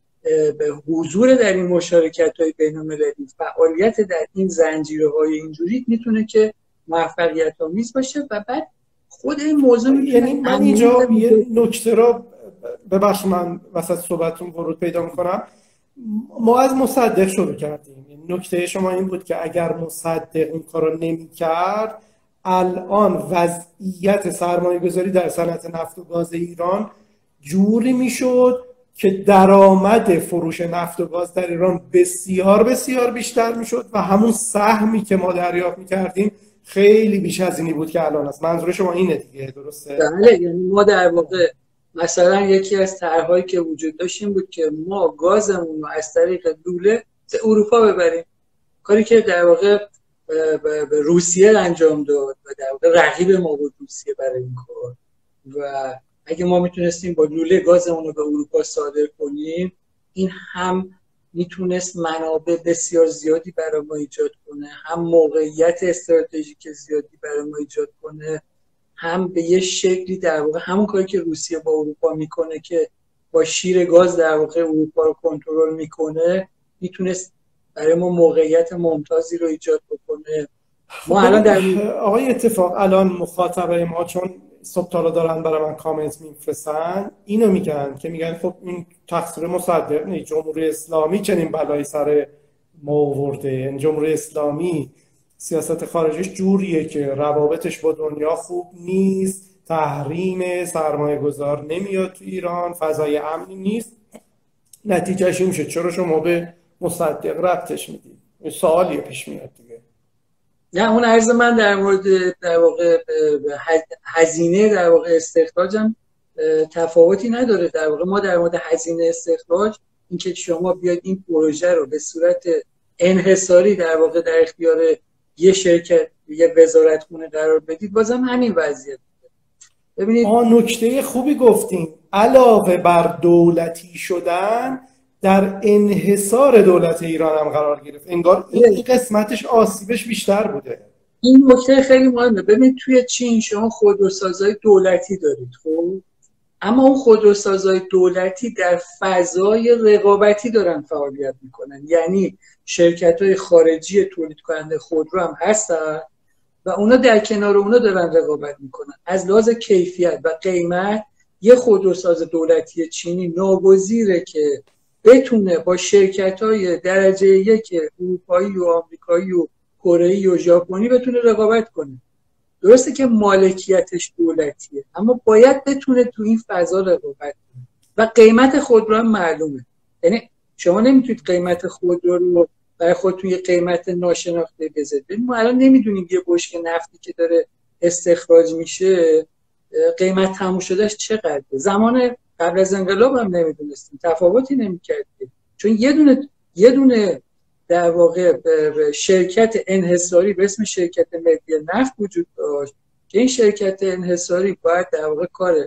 به حضور در این مشارکت‌های بین‌المللی، فعالیت در این زنجیره‌های اینجوری میتونه که موفقیت آمیز باشه و بعد خود این موضوع یعنی من اینجا یه نکته رو ببخشید من وسط صحبتتون ورود پیدا میکنم. ما از مصدق شروع کردیم. نکته شما این بود که اگر مصدق این کارو نمی‌کرد الان وضعیت سرمایه‌گذاری در صنعت نفت و گاز ایران جوری میشد که درآمد فروش نفت و گاز در ایران بسیار بسیار بیشتر میشد و همون سهمی که ما دریافت می‌کردیم خیلی بیش از اینی بود که الان است. منظور شما اینه دیگه، درسته؟ بله، یعنی ما در واقع مثلا یکی از طرح‌هایی که وجود داشت این بود که ما گازمون رو از طریق لوله به اروپا ببریم، کاری که در واقع به روسیه انجام داد و در واقع رقیب ما بود روسیه برای این کار. و اگه ما میتونستیم با لوله گازمون رو به اروپا صادر کنیم، این هم میتونست منابع بسیار زیادی برای ما ایجاد کنه، هم موقعیت استراتژیک زیادی برای ما ایجاد کنه، هم به یه شکلی در واقع همون کاری که روسیه با اروپا میکنه که با شیر گاز در واقع اروپا رو کنترل میکنه، میتونست برای ما موقعیت ممتازی رو ایجاد بکنه. ما الان در آقای اتفاق الان مخاطبای ما چون صبح تا دارن برای من کامنت میفرستن اینو میگن که میگن خب این تقصیر مصدق نیست، جمهوری اسلامی چنین بلایی سر ما آورده. جمهوری اسلامی سیاست خارجیش جوریه که روابطش با دنیا خوب نیست، تحریم سرمایه گذار نمیاد تو ایران، فضای امنی نیست، نتیجهش این میشه چرا شما به مصدق ربطش میدید؟ سوالیه پیش میاد دیگه. نه، اون عرض من در مورد در واقع هزینه در واقع استخراجم تفاوتی نداره. در واقع ما در مورد هزینه استخراج اینکه شما بیاید این پروژه رو به صورت انحصاری در واقع در اختیار یه شرکت یه وزارتخونه قرار بدید، بازم همین وضعیت. ببینید نکته خوبی گفتین، علاوه بر دولتی شدن در انحصار دولت ایران هم قرار گرفت. انگار این قسمتش آسیبش بیشتر بوده. این نکته خیلی مهمه. ببین توی چین شما خودروسازهای دولتی دارید، خب اما اون خودروسازهای دولتی در فضای رقابتی دارن فعالیت میکنن، یعنی شرکت‌های خارجی تولید کننده خودرو هم هستن و اونا در کنار اونا دارن رقابت میکنن. از لحاظ کیفیت و قیمت یه خودروساز دولتی چینی ناگزیره که بتونه با شرکت‌های درجه یک اروپایی و آمریکایی و کره‌ای و ژاپنی بتونه رقابت کنه. درسته که مالکیتش دولتیه، اما باید بتونه تو این فضا رقابت کنه و قیمت خودرو هم معلومه. یعنی شما نمیتونید قیمت خودرو رو برای خودتون یه قیمت ناشناخته بذارید. ما الان نمیدونیم یه بشکه نفتی که داره استخراج میشه قیمت تموم شدهش چقدره. زمان قبل از انقلاب هم نمیدونستیم، تفاوتی نمیکرد، چون یه دونه در واقع شرکت انحصاری به اسم شرکت ملی نفت وجود داشت که این شرکت انحصاری باید در واقع کار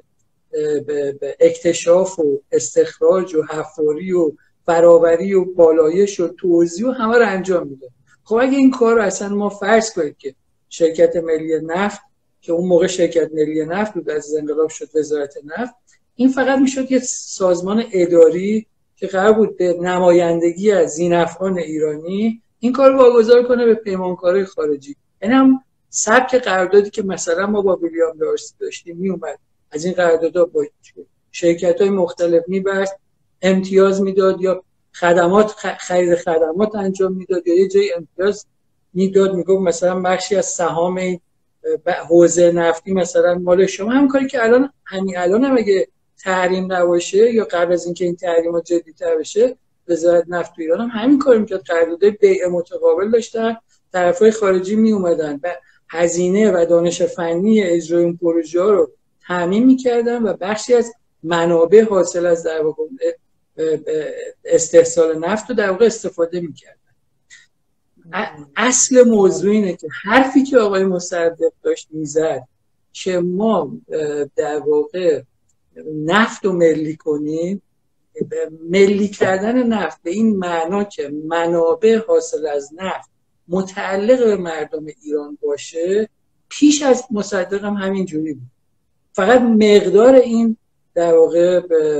به اکتشاف و استخراج و حفاری و فراوری و بالایش و توزیع و همه رو انجام میده. خب اگه این کار رو اصلا ما فرض کنیم که شرکت ملی نفت که اون موقع شرکت ملی نفت بود، از انقلاب شد وزارت نفت، این فقط میشد یه سازمان اداری که قرار بود به نمایندگی از ذی‌نفعان ایرانی این کار رو واگذار کنه به پیمانکارهای خارجی. یعنی هم سبک قراردادی که مثلا ما با ویلیام دارسی داشتیم میومد از این قراردادها با شرکت‌های مختلف میبست، امتیاز میداد یا خرید خدمات انجام میداد یا یه جای امتیاز میداد، میگفت مثلا بخشی از سهام این حوزه نفتی مثلا مال شما. هم کاری که همین الان هم اگه تحریم نباشه یا قبل از اینکه این تحریمات جدی‌تر بشه، وزارت نفت ایران هم همین کارو میکرد. قراردادهای بیع متقابل داشتن، طرفای خارجی می اومدن و هزینه و دانش فنی اجرای اون پروژه ها رو تامین میکردن و بخشی از منابع حاصل از در واقع استحصال نفت رو در واقع استفاده میکردن. اصل موضوع اینه که حرفی که آقای مصدق داشت میزد که ما در واقع نفت رو ملی کنیم، ملی کردن نفت به این معنا که منابع حاصل از نفت متعلق به مردم ایران باشه، پیش از مصدق هم همین جوری بود. فقط مقدار این در واقع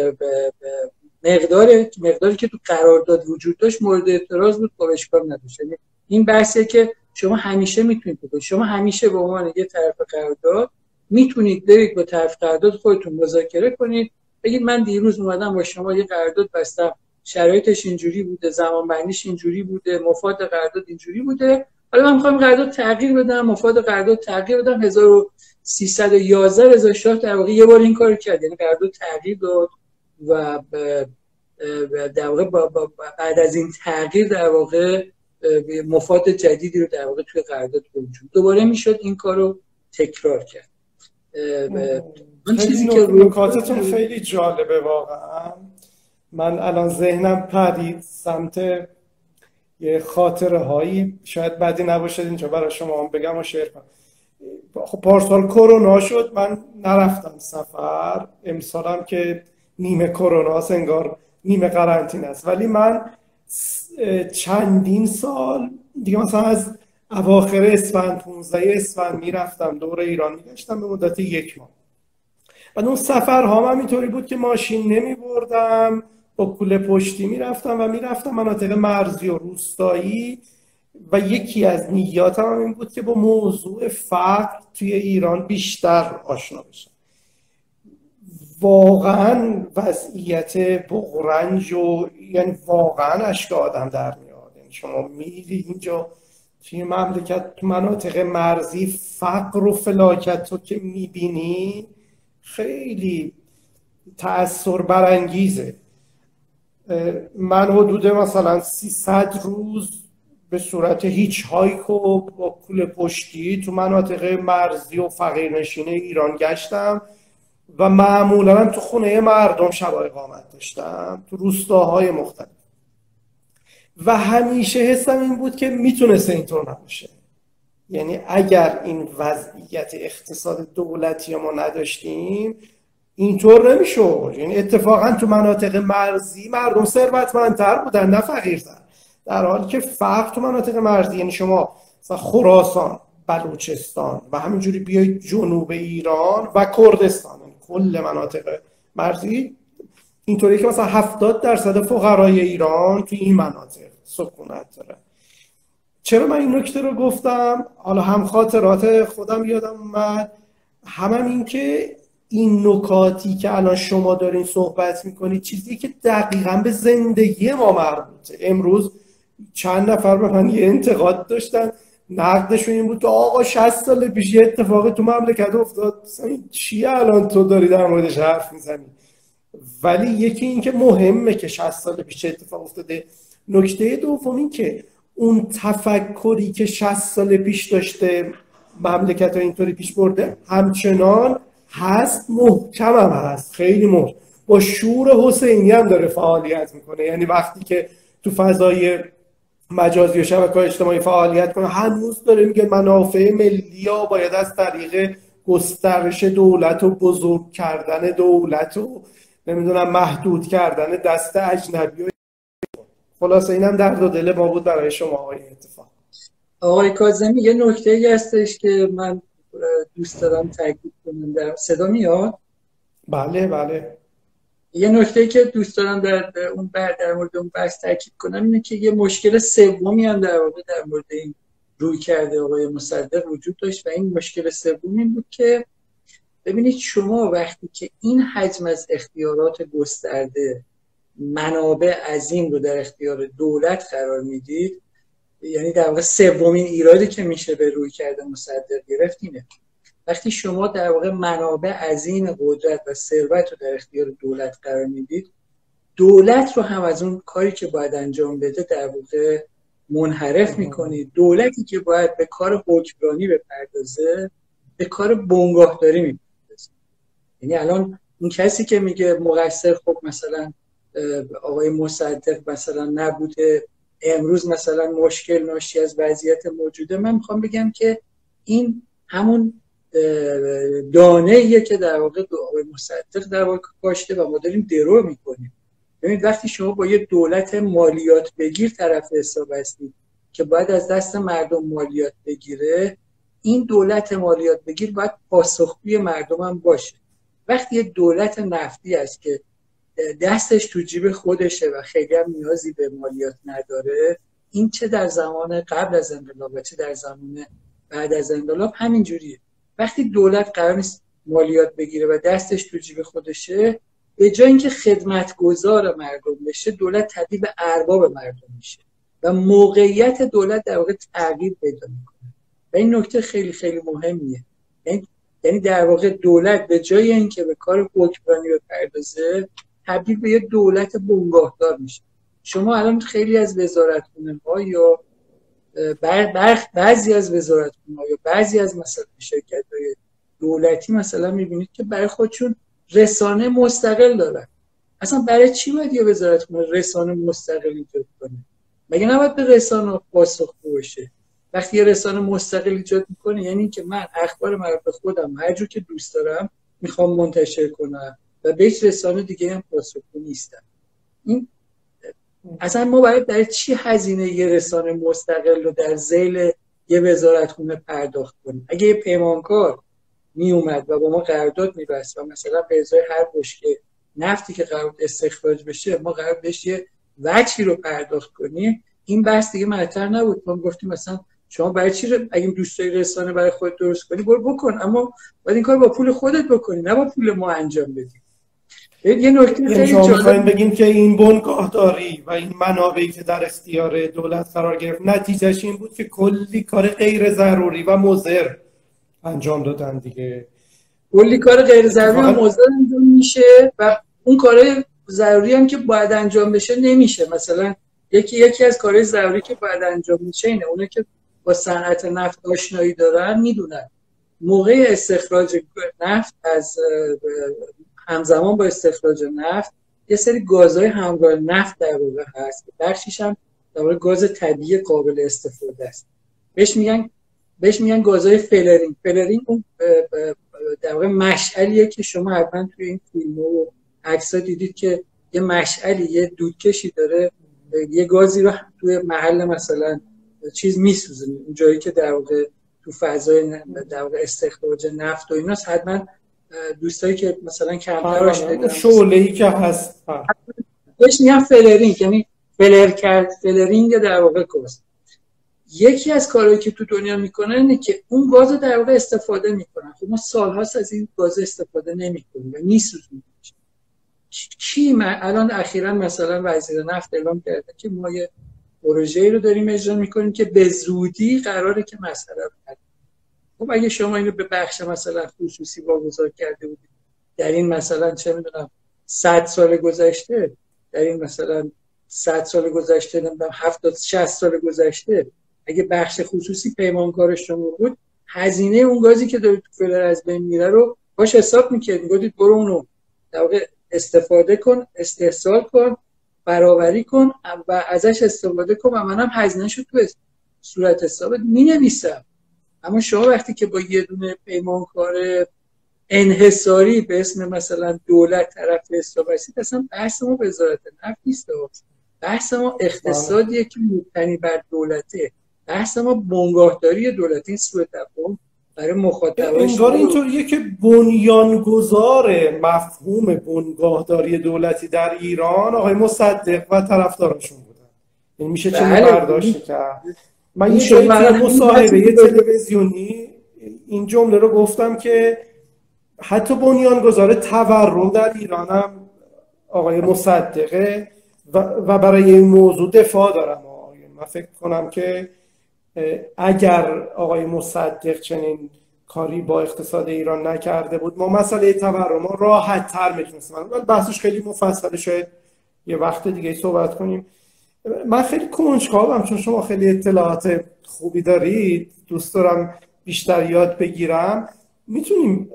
مقداری که تو قرارداد وجود داشت مورد اعتراض بود، با اشکال نداشت. یعنی این بحثیه که شما همیشه میتونید بکنید، شما همیشه به عنوان یه طرف قرارداد میتونید برید با طرف قرارداد خودتون مذاکره کنید، بگید من دیروز اومدم با شما یه قرارداد بستم، شرایطش اینجوری بوده، زمان بندیش اینجوری بوده، مفاد قرارداد اینجوری بوده، حالا من می‌خوام قرارداد تغییر بدم، مفاد قرارداد تغییر بدم. 1311 رضا شاه در واقع یه بار این کارو کرد، یعنی قرارداد تغییر داد و در واقع بعد از این تغییر در واقع مفاد جدیدی رو در واقع توی قرارداد وجود دوباره میشد این کارو تکرار کرد. اون چیزی که نکاتتون خیلی جالبه واقعا. من الان ذهنم پرید سمت یه خاطره هایی، شاید بدی نباشه اینجا برای شما هم بگم و شیر کنم. خب پارسال کرونا شد، من نرفتم سفر. امسالم که نیمه کرونا است، انگار نیمه قرنطینه است، ولی من چندین سال دیگه مثلا از اواخر اسفند 15 اسفند میرفتم دور ایران میگشتم به مدت 1 ماه. و اون سفرها هم اینطوری بود که ماشین نمی بردم، با کوله پشتی میرفتم و میرفتم مناطق مرزی و روستایی و یکی از نیاتم هم این بود که با موضوع فقر توی ایران بیشتر آشنا بشم. واقعا وضعیت بغرنج و یعنی واقعا اشک آدم در میاد. یعنی شما میری اینجا توی مملکت تو مناطق مرزی فقر و فلاکت رو که میبینی خیلی تأثیر برانگیزه. من حدود مثلا 300 روز به صورت هیچ هایک و با کوله پشتی تو مناطق مرزی و فقیرنشین ایران گشتم و معمولا تو خونه مردم شب اقامت داشتم تو روستاهای مختلف و همیشه حسم این بود که میتونسته اینطور نباشه. یعنی اگر این وضعیت اقتصاد دولتی ما نداشتیم، اینطور نمیشد. یعنی اتفاقا تو مناطق مرزی مردم ثروتمندتر بودن نه فقیرتر، در حالی که فرق تو مناطق مرزی، یعنی شما مثلا خراسان، بلوچستان و همینجوری بیایید جنوب ایران و کردستان، یعنی کل مناطق مرزی اینطوری که مثلا 70% فقرای ایران توی این مناطق سکونت داره. چرا من این نکته رو گفتم؟ حالا هم خاطرات خودم یادم اومد، هم این که این نکاتی که الان شما دارین صحبت میکنید چیزی که دقیقاً به زندگی ما مربوطه. امروز چند نفر به من یه انتقاد داشتن، نقدشون این بود که آقا 60 سال پیش یه اتفاقی تو مملکت افتاد، چیه الان تو داری در موردش حرف میزنی؟ ولی یکی این که مهمه که 60 سال پیش اتفاق افتاده. نکته دوم این که اون تفکری که 60 سال پیش داشته مملکت ها اینطوری پیش برده همچنان هست، محکم هم هست، خیلی محکم، با شور حسینی هم داره فعالیت میکنه. یعنی وقتی که تو فضای مجازی و شبکه‌های اجتماعی فعالیت کنه هنوز داره میگه منافع ملی ها باید از طریق گسترش دولت و بزرگ کردن دولت و نمیدونم محدود کردن دست اجنبی و خلاصه اینم درد و دل ما بود برای شما آقای اتفاق. آقای کاظمی یه نکته‌ای هستش که من دوست دارم تاکید کنم. در صدا میاد؟ بله بله. یه نکته‌ای که دوست دارم در مورد اون بحث تاکید کنم اینه که یه مشکل سومی هم در واقع در مورد این روی کرده آقای مصدق وجود داشت و این مشکل سوم این بود که ببینید شما وقتی که این حجم از اختیارات گسترده، منابع عظیم رو در اختیار دولت قرار میدید، یعنی در واقع سومین ایرادی که میشه به روی کرده مصدق گرفت اینه. وقتی شما در واقع منابع عظیم قدرت و ثروت رو در اختیار دولت قرار میدید، دولت رو هم از اون کاری که باید انجام بده در واقع منحرف میکنید. دولتی که باید به کار حکمرانی بپردازه به کار بنگاهداری میپردازه. یعنی الان اون کسی که میگه مقصر خب مثلا آقای مصدق مثلا نبوده، امروز مثلا مشکل ناشی از وضعیت موجوده، من میخوام بگم که این همون دانه‌ایه که در واقع آقای مصدق در واقع کاشته و ما داریم درو میکنیم. ببینید وقتی شما با یه دولت مالیات بگیر طرف حساب هستید که باید از دست مردم مالیات بگیره، این دولت مالیات بگیر باید پاسخگوی مردم هم باشه. وقتی یه دولت نفتی است که دستش تو جیب خودشه و خیلی هم نیازی به مالیات نداره، این چه در زمان قبل از انقلاب و چه در زمان بعد از انقلاب همین جوریه. وقتی دولت قرار نیست مالیات بگیره و دستش تو جیب خودشه، به جای اینکه خدمتگزار مردم بشه، دولت تبدیل به ارباب مردم میشه و موقعیت دولت در واقع تغییر پیدا میکنه. و این نکته خیلی خیلی مهمیه. یعنی در واقع دولت به جای اینکه به کار حکمرانی بپردازه، تبدیل به یه دولت بنگاهدار میشه. شما الان خیلی از وزارتخونه‌ها یا بعضی از وزارتخونه‌ها یا بعضی از مثلا شرکت‌های دولتی مثلا می‌بینید که برای خودشون رسانه مستقل دارن. اصلا برای چی باید یه وزارتخونه رسانه مستقل ایجاد کنه؟ مگه نباید به رسانه پاسخگو باشه؟ وقتی یه رسانه مستقل ایجاد میکنه یعنی که من اخبار مربوط به خودم هر جور که دوست دارم میخوام منتشر کنم و به هیچ رسانه دیگه هم پاسخگو نیستم. این اصلا ما برای چی هزینه یه رسانه مستقل رو در ذیل یه وزارتخونه پرداخت کنیم؟ اگه یه پیمانکار می اومد و با ما قرارداد می‌بست و مثلا به ازای هر بشکه نفتی که قرار استخراج بشه ما قرار بهش یه وجهی رو پرداخت کنیم، این بحث دیگه مطرح نبود. ما گفتیم مثلا شما برای چی اگه دوست داری رسانه برای خودت درست کنی برو بکن، اما باید این کار با پول خودت بکنی نه با پول ما انجام بدی. یه نکته خیلی جالب بگیم که این بنگاهداری و این منابعی که در اختیار دولت قرار گرفت نتیجهش این بود که کلی کار غیر ضروری و مضر انجام دادن دیگه. کلی کار غیر ضروری و مضر انجام میشه و اون کارهای ضروری هم که باید انجام بشه نمیشه. مثلا یکی از کارهای ضروری که باید انجام میشه اینه، اونه که با صنعت نفت آشنایی دارن میدونن موقع استخراج نفت از همزمان با استخراج نفت یه سری گازهای همراه نفت در واقع هست، بخشیش هم در واقع گاز طبیعی قابل استفاده است. بهش میگن گازهای فلرینگ. فلرینگ اون در واقع مشعلیه که شما حتما توی این فیلم و عکس‌ها دیدید که یه مشعلی، یه دودکشی داره یه گازی رو توی محل مثلا چیز میسوزه، اون جایی که در واقع تو فضای در واقع استخراج نفت و ایناست. حتما دوستایی که مثلا کمتر آشنا دارن شعله‌ای که هست بهش میگن فلرینگ، یعنی فلرینگ در واقع گاز. یکی از کارهایی که تو دنیا میکنن اینه که اون گاز رو در واقع استفاده میکنن. خب ما سالهاست از این گاز استفاده نمیکنیم و میسوزونیم. الان اخیراً مثلا وزیر نفت اعلام کرده که ما یه پروژه‌ای رو داریم اجرا میکنیم که به زودی قراره که مسئله رو حل. خب اگه شما اینو به بخش مثلا خصوصی واگذار کرده بودید در این مثلا چه میدونم 100 سال گذشته، در این مثلا 100 سال گذشته، نمیدونم 70 60 سال گذشته، اگه بخش خصوصی پیمانکار شما بود، هزینه اون گازی که داره تو فلر از بین میره رو باش حساب می‌کردید، گفتید برو اونو در واقع استفاده کن، استحصال کن، برابری کن و ازش استفاده کن و منم هزینه‌شو تو صورت حسابت می‌نویسم. اما شما وقتی که با یه دونه پیمانکار انحصاری به اسم مثلا دولت طرف حساب هستید، اصلا بحث ما وزارت نفت نیست، بحث ما اقتصادیه که مبتنی بر دولته، بحث ما بنگاهداری دولتی. این سوء تفاهم برای مخاطبای انگار اینطوریه که بنیانگذار مفهوم بنگاهداری دولتی در ایران آقای مصدق و طرفدارشون بودن. این میشه چه برداشتی کرد؟ من یه جایی توی مصاحبه تلویزیونی این جمله رو گفتم که حتی بنیانگذار تورم در ایران هم آقای مصدقه و برای این موضوع دفاع دارم. من فکر کنم که اگر آقای مصدق چنین کاری با اقتصاد ایران نکرده بود، ما مسئله تورم راحت تر میتونستیم، ولی بحثش خیلی مفصله، شاید یه وقت دیگه صحبت کنیم. من خیلی کنجکاوم چون شما خیلی اطلاعات خوبی دارید، دوست دارم بیشتر یاد بگیرم. میتونیم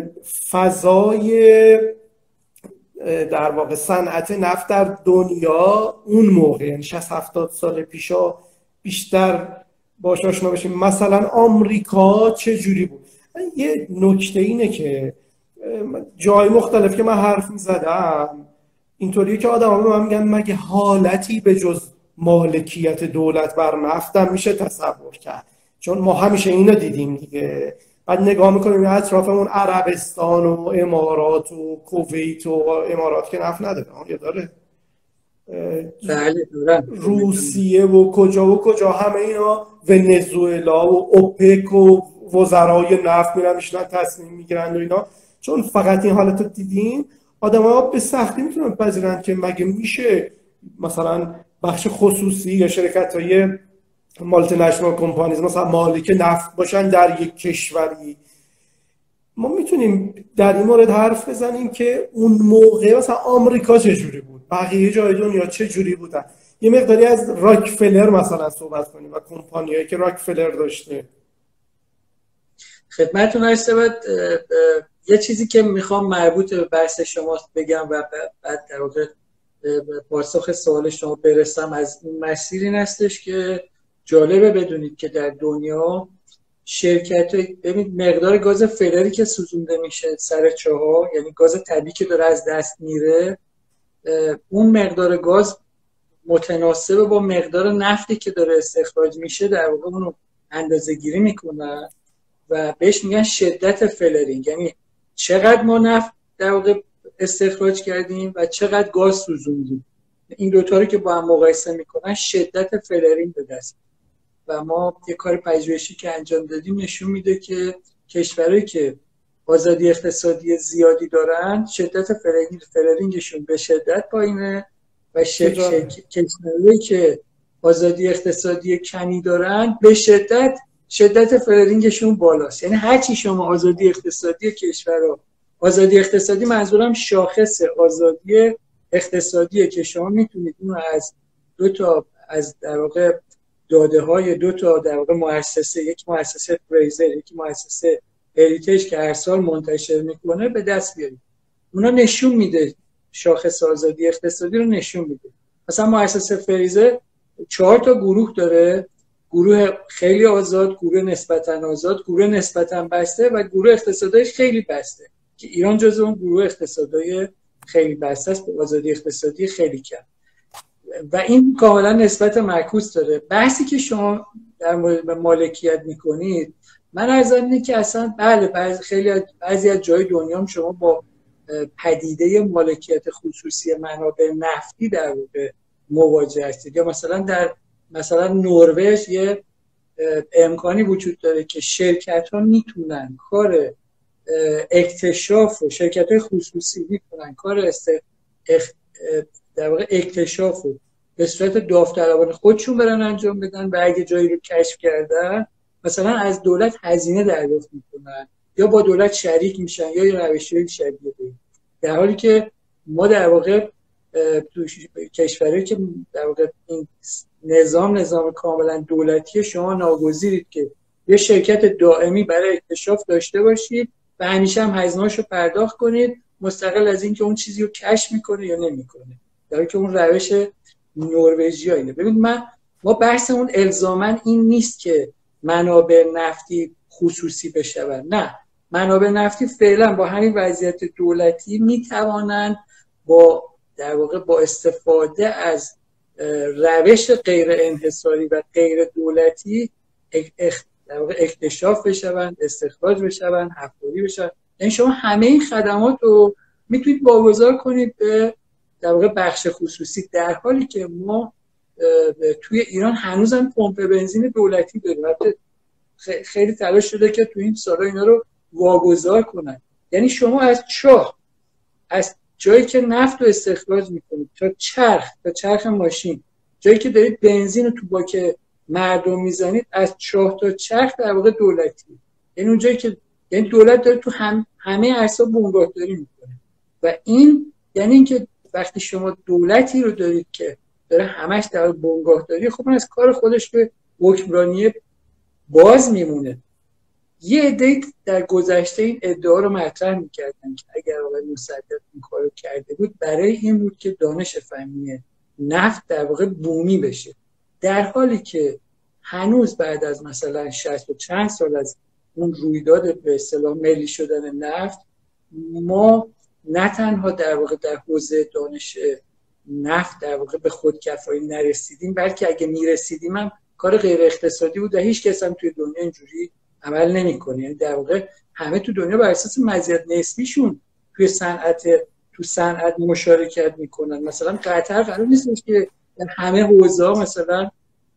فضای در واقع صنعت نفت در دنیا اون موقع، یعنی 60-70 سال پیشا، بیشتر باهاش آشنا بشیم؟ مثلا آمریکا چه جوری بود؟ یه نکته اینه که جای مختلف که من حرف میزدم اینطوریه که آدم به من میگن مگه حالتی به جز مالکیت دولت بر نفتم میشه تصور کرد؟ چون ما همیشه اینو دیدیم دیگه. بعد نگاه میکنیم اطرافمون عربستان و امارات و کویت و امارات که نفت نداره، یا داره؟ روسیه و کجا همه اینا، ونزوئلا و اوپک و وزرای نفت میرن میشنن تصمیم میگیرن و اینا. چون فقط این حالت رو دیدیم، آدم ها به سختی میتونن پذیرن که مگه میشه مثلا بخش خصوصی یا شرکت های مالتی نشنال کمپانیز مثلا مالک نفت باشن در یک کشوری. ما میتونیم در این مورد حرف بزنیم که اون موقع مثلا آمریکا چجوری بود، بقیه جای دنیا چجوری بودن. یه مقداری از راکفلر مثلا صحبت کنیم و کمپانیایی که راکفلر داشته. خدمتتون هستم. یه چیزی که میخوام مربوط به بحث شما بگم و بعد در واقع پاسخ سوال شما برسم از این مسیر این هستش که جالبه بدونید که در دنیا شرکت ببینید مقدار گاز فلری که سوزونده میشه سر چاه‌ها، یعنی گاز طبیعی که داره از دست میره، اون مقدار گاز متناسب با مقدار نفتی که داره استخراج میشه در واقع اونو اندازه‌گیری میکنن و بهش میگن شدت فلرینگ، یعنی چقدر ما نفت در واقع استخراج کردیم و چقدر گاز سوزوندیم. این دوتا رو که با هم مقایسه میکنن شدت فلرینگ به دست. و ما یه کار پژوهشی که انجام دادیم نشون میده که کشورهایی که آزادی اقتصادی زیادی دارن شدت فلرینگشون به شدت پایینه و کشورهایی که آزادی اقتصادی کمی دارن به شدت فلرینگشون بالاست. یعنی هرچی شما آزادی اقتصادی کشورها، آزادی اقتصادی منظورم شاخص آزادی اقتصادیه که شما میتونید اون از دو تا از در واقع داده های دو تا در واقع مؤسسه، یک مؤسسه فریزر، یک مؤسسه هریتیج که هر سال منتشر میکنه به دست بیارید. اونا نشون میده شاخص آزادی اقتصادی رو نشون میده. مثلا مؤسسه فریزر 4 تا گروه داره گروه خیلی آزاد، گروه نسبتاً آزاد، گروه نسبتاً بسته و گروه اقتصادی خیلی بسته که ایران جزو اون گروه اقتصادی خیلی بسته است، با آزادی اقتصادی خیلی کم و این کاملا نسبت معکوس داره. بحثی که شما در مورد مالکیت میکنید، من از اینه که اصلا بله بعضی از جای دنیا هم شما با پدیده مالکیت خصوصی منابع نفتی در واقع مواجه هستید. یا مثلا نروژ یه امکانی وجود داره که شرکت ها میتونن کار اکتشاف و شرکت های خصوصی میتونن کار در واقع اکتشاف و به صورت داوطلبانه خودشون برن انجام بدن و اگه جایی رو کشف کردن مثلا از دولت هزینه دریافت میکنن یا با دولت شریک میشن یا روش‌های شبیه به این. در حالی که ما در واقع تو کشوری که در واقع این نظام کاملا دولتی، شما ناگزیرید که یه شرکت دائمی برای اکتشاف داشته باشید و همیشه هم هزینه‌اشو پرداخت کنید مستقل از اینکه اون چیزی رو کشف میکنه یا نمیکنه. در حالی که اون روش نروژیاییه. ببینید ما بحثمون الزاماً این نیست که منابع نفتی خصوصی بشون، نه، منابع نفتی فعلا با همین وضعیت دولتی میتوانند در واقع با استفاده از روش غیر انحصاری و غیر دولتی در واقع اکتشاف بشون، استخراج بشون، حفاری بشون. یعنی شما همه این خدمات رو میتونید واگذار کنید به در واقع بخش خصوصی، در حالی که ما توی ایران هنوزم پمپ بنزین دولتی داریم. خیلی تلاش شده که توی این سالا اینا رو واگذار کنن. یعنی شما از جایی که نفت رو استخراج میکنید تا چرخ ماشین، جایی که دارید بنزین رو تو باک مردم میزنید، از چاه تا چرخ در واقع دولتی. یعنی اون جایی که یعنی دولت داره تو همه عرصه بنگاهداری میکنه و این یعنی اینکه وقتی شما دولتی رو دارید که داره همش در بنگاهداری، خب از کار خودش به حکمرانی باز میمونه. یه عده در گذشته این ادعا رو مطرح میکردن که اگر آقای مصدق این کارو کرده بود برای این بود که دانش فنی نفت در واقع بومی بشه، در حالی که هنوز بعد از مثلا 60 و چند سال از اون رویداد به اصطلاح ملی شدن نفت، ما نه تنها در واقع در حوزه دانش نفت در واقع به خودکفایی نرسیدیم، بلکه اگه میرسیدیم هم کار غیر اقتصادی بود و هیچ کس هم توی دنیا اینجوری عمل نمی‌کنه. یعنی در واقع همه تو دنیا بر اساس مزیت نسبیشون تو صنعت مشارکت میکنن. مثلا قطر قرار نیست که در همه حوزه‌ها مثلا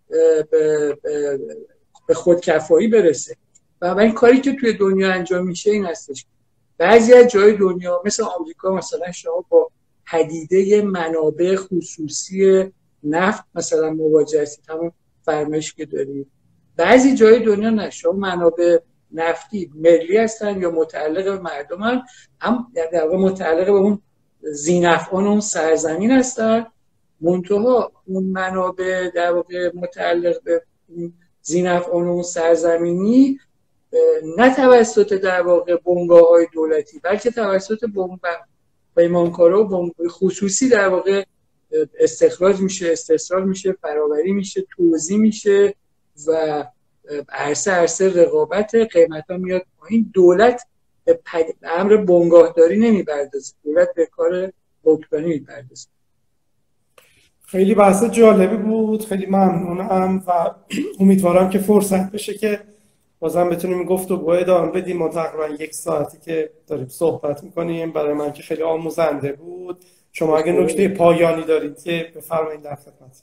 به خودکفایی برسه و این کاری که توی دنیا انجام میشه این هستش. بعضی از جای دنیا مثل آمریکا مثلا شما با پدیده منابع خصوصی نفت مثلا مواجه هستید، همون فرمایش که دارید. بعضی جای دنیا نه، شما منابع نفتی ملی هستن یا متعلق به مردم هم در واقع متعلق به اون ذی‌نفعان اون سرزمین هستن، منتها اون منابع در واقع متعلق به ذی‌نفعان اون سرزمینی نه توسط در واقع بنگاه‌های دولتی بلکه توسط پیمانکارا و بنگاه‌های خصوصی در واقع استخراج میشه، استحصال میشه، فراوری میشه، توزیع میشه و عرصه رقابت، قیمتا میاد پایین. دولت به امر بنگاهداری نمیپردازه، دولت به کار حکمرانی میپردازه. خیلی بحث جالبی بود، خیلی ممنونم و امیدوارم که فرصت بشه که بازم بتونیم گفتگو ادامه بدیم. ما تقریبا 1 ساعتی که داریم صحبت میکنیم، برای من که خیلی آموزنده بود. شما اگه نکته پایانی دارید که بفرمایید در خدمت.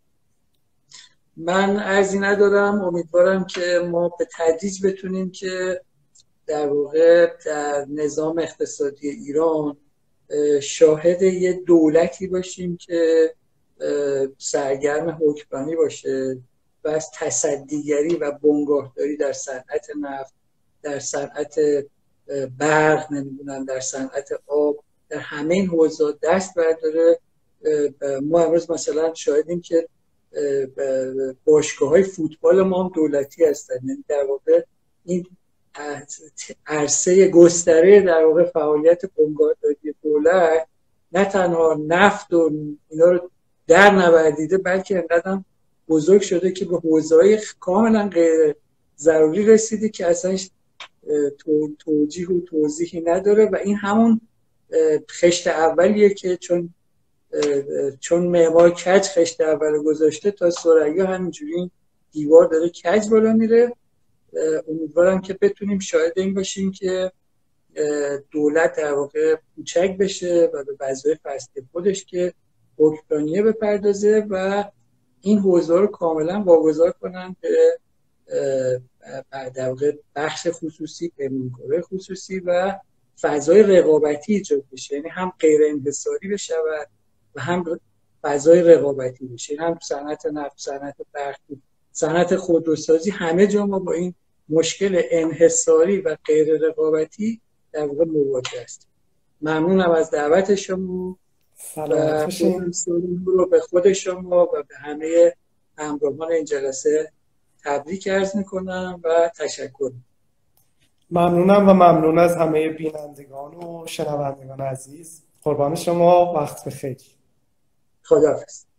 من عرضی ندارم، امیدوارم که ما به تدریج بتونیم که در واقع در نظام اقتصادی ایران شاهد یه دولتی باشیم که سرگرم حکمرانی باشه و از تصدیگری و بنگاهداری در صنعت نفت، در صنعت برق، نمیدونم در صنعت آب، در همه این حوزه‌ها دست برداره. ما امروز مثلا شاهدیم که باشگاه‌های فوتبال ما هم دولتی هستن. یعنی در واقع این عرصه گستره در واقع فعالیت بنگاهداری دولت نه تنها نفت و اینا رو در نوردیده، بلکه اینقدر هم بزرگ شده که به حوزه‌های کاملا غیر ضروری رسیده که اصلا توجیه و توضیحی نداره و این همون خشت اولیه که چون معمار کج خشت اول گذاشته تا ثریا همینجوری دیوار داره کج بالا میره. امیدوارم که بتونیم شاهد این باشیم که دولت در واقع کوچک بشه و به وظایف اصلی خودش که حکمرانیه بپردازه و این حوزه رو کاملا واگذار کنن به در واقع بخش خصوصی، امین‌کره خصوصی و فضای رقابتی ایجاد بشه، یعنی هم غیر انحصاری بشه و هم فضای رقابتی بشه، هم صنعت نفت، صنعت برق، صنعت خودروسازی، همه جا ما با این مشکل انحصاری و غیر رقابتی در واقع مواجه هستیم. ممنونم از دعوت شما و خودم رو به خود شما و به همه همراهان این جلسه تبریک عرض میکنم و تشکر. ممنونم و ممنون از همه بینندگان و شنوندگان عزیز. قربان شما، وقت بخیر. خداحافظ.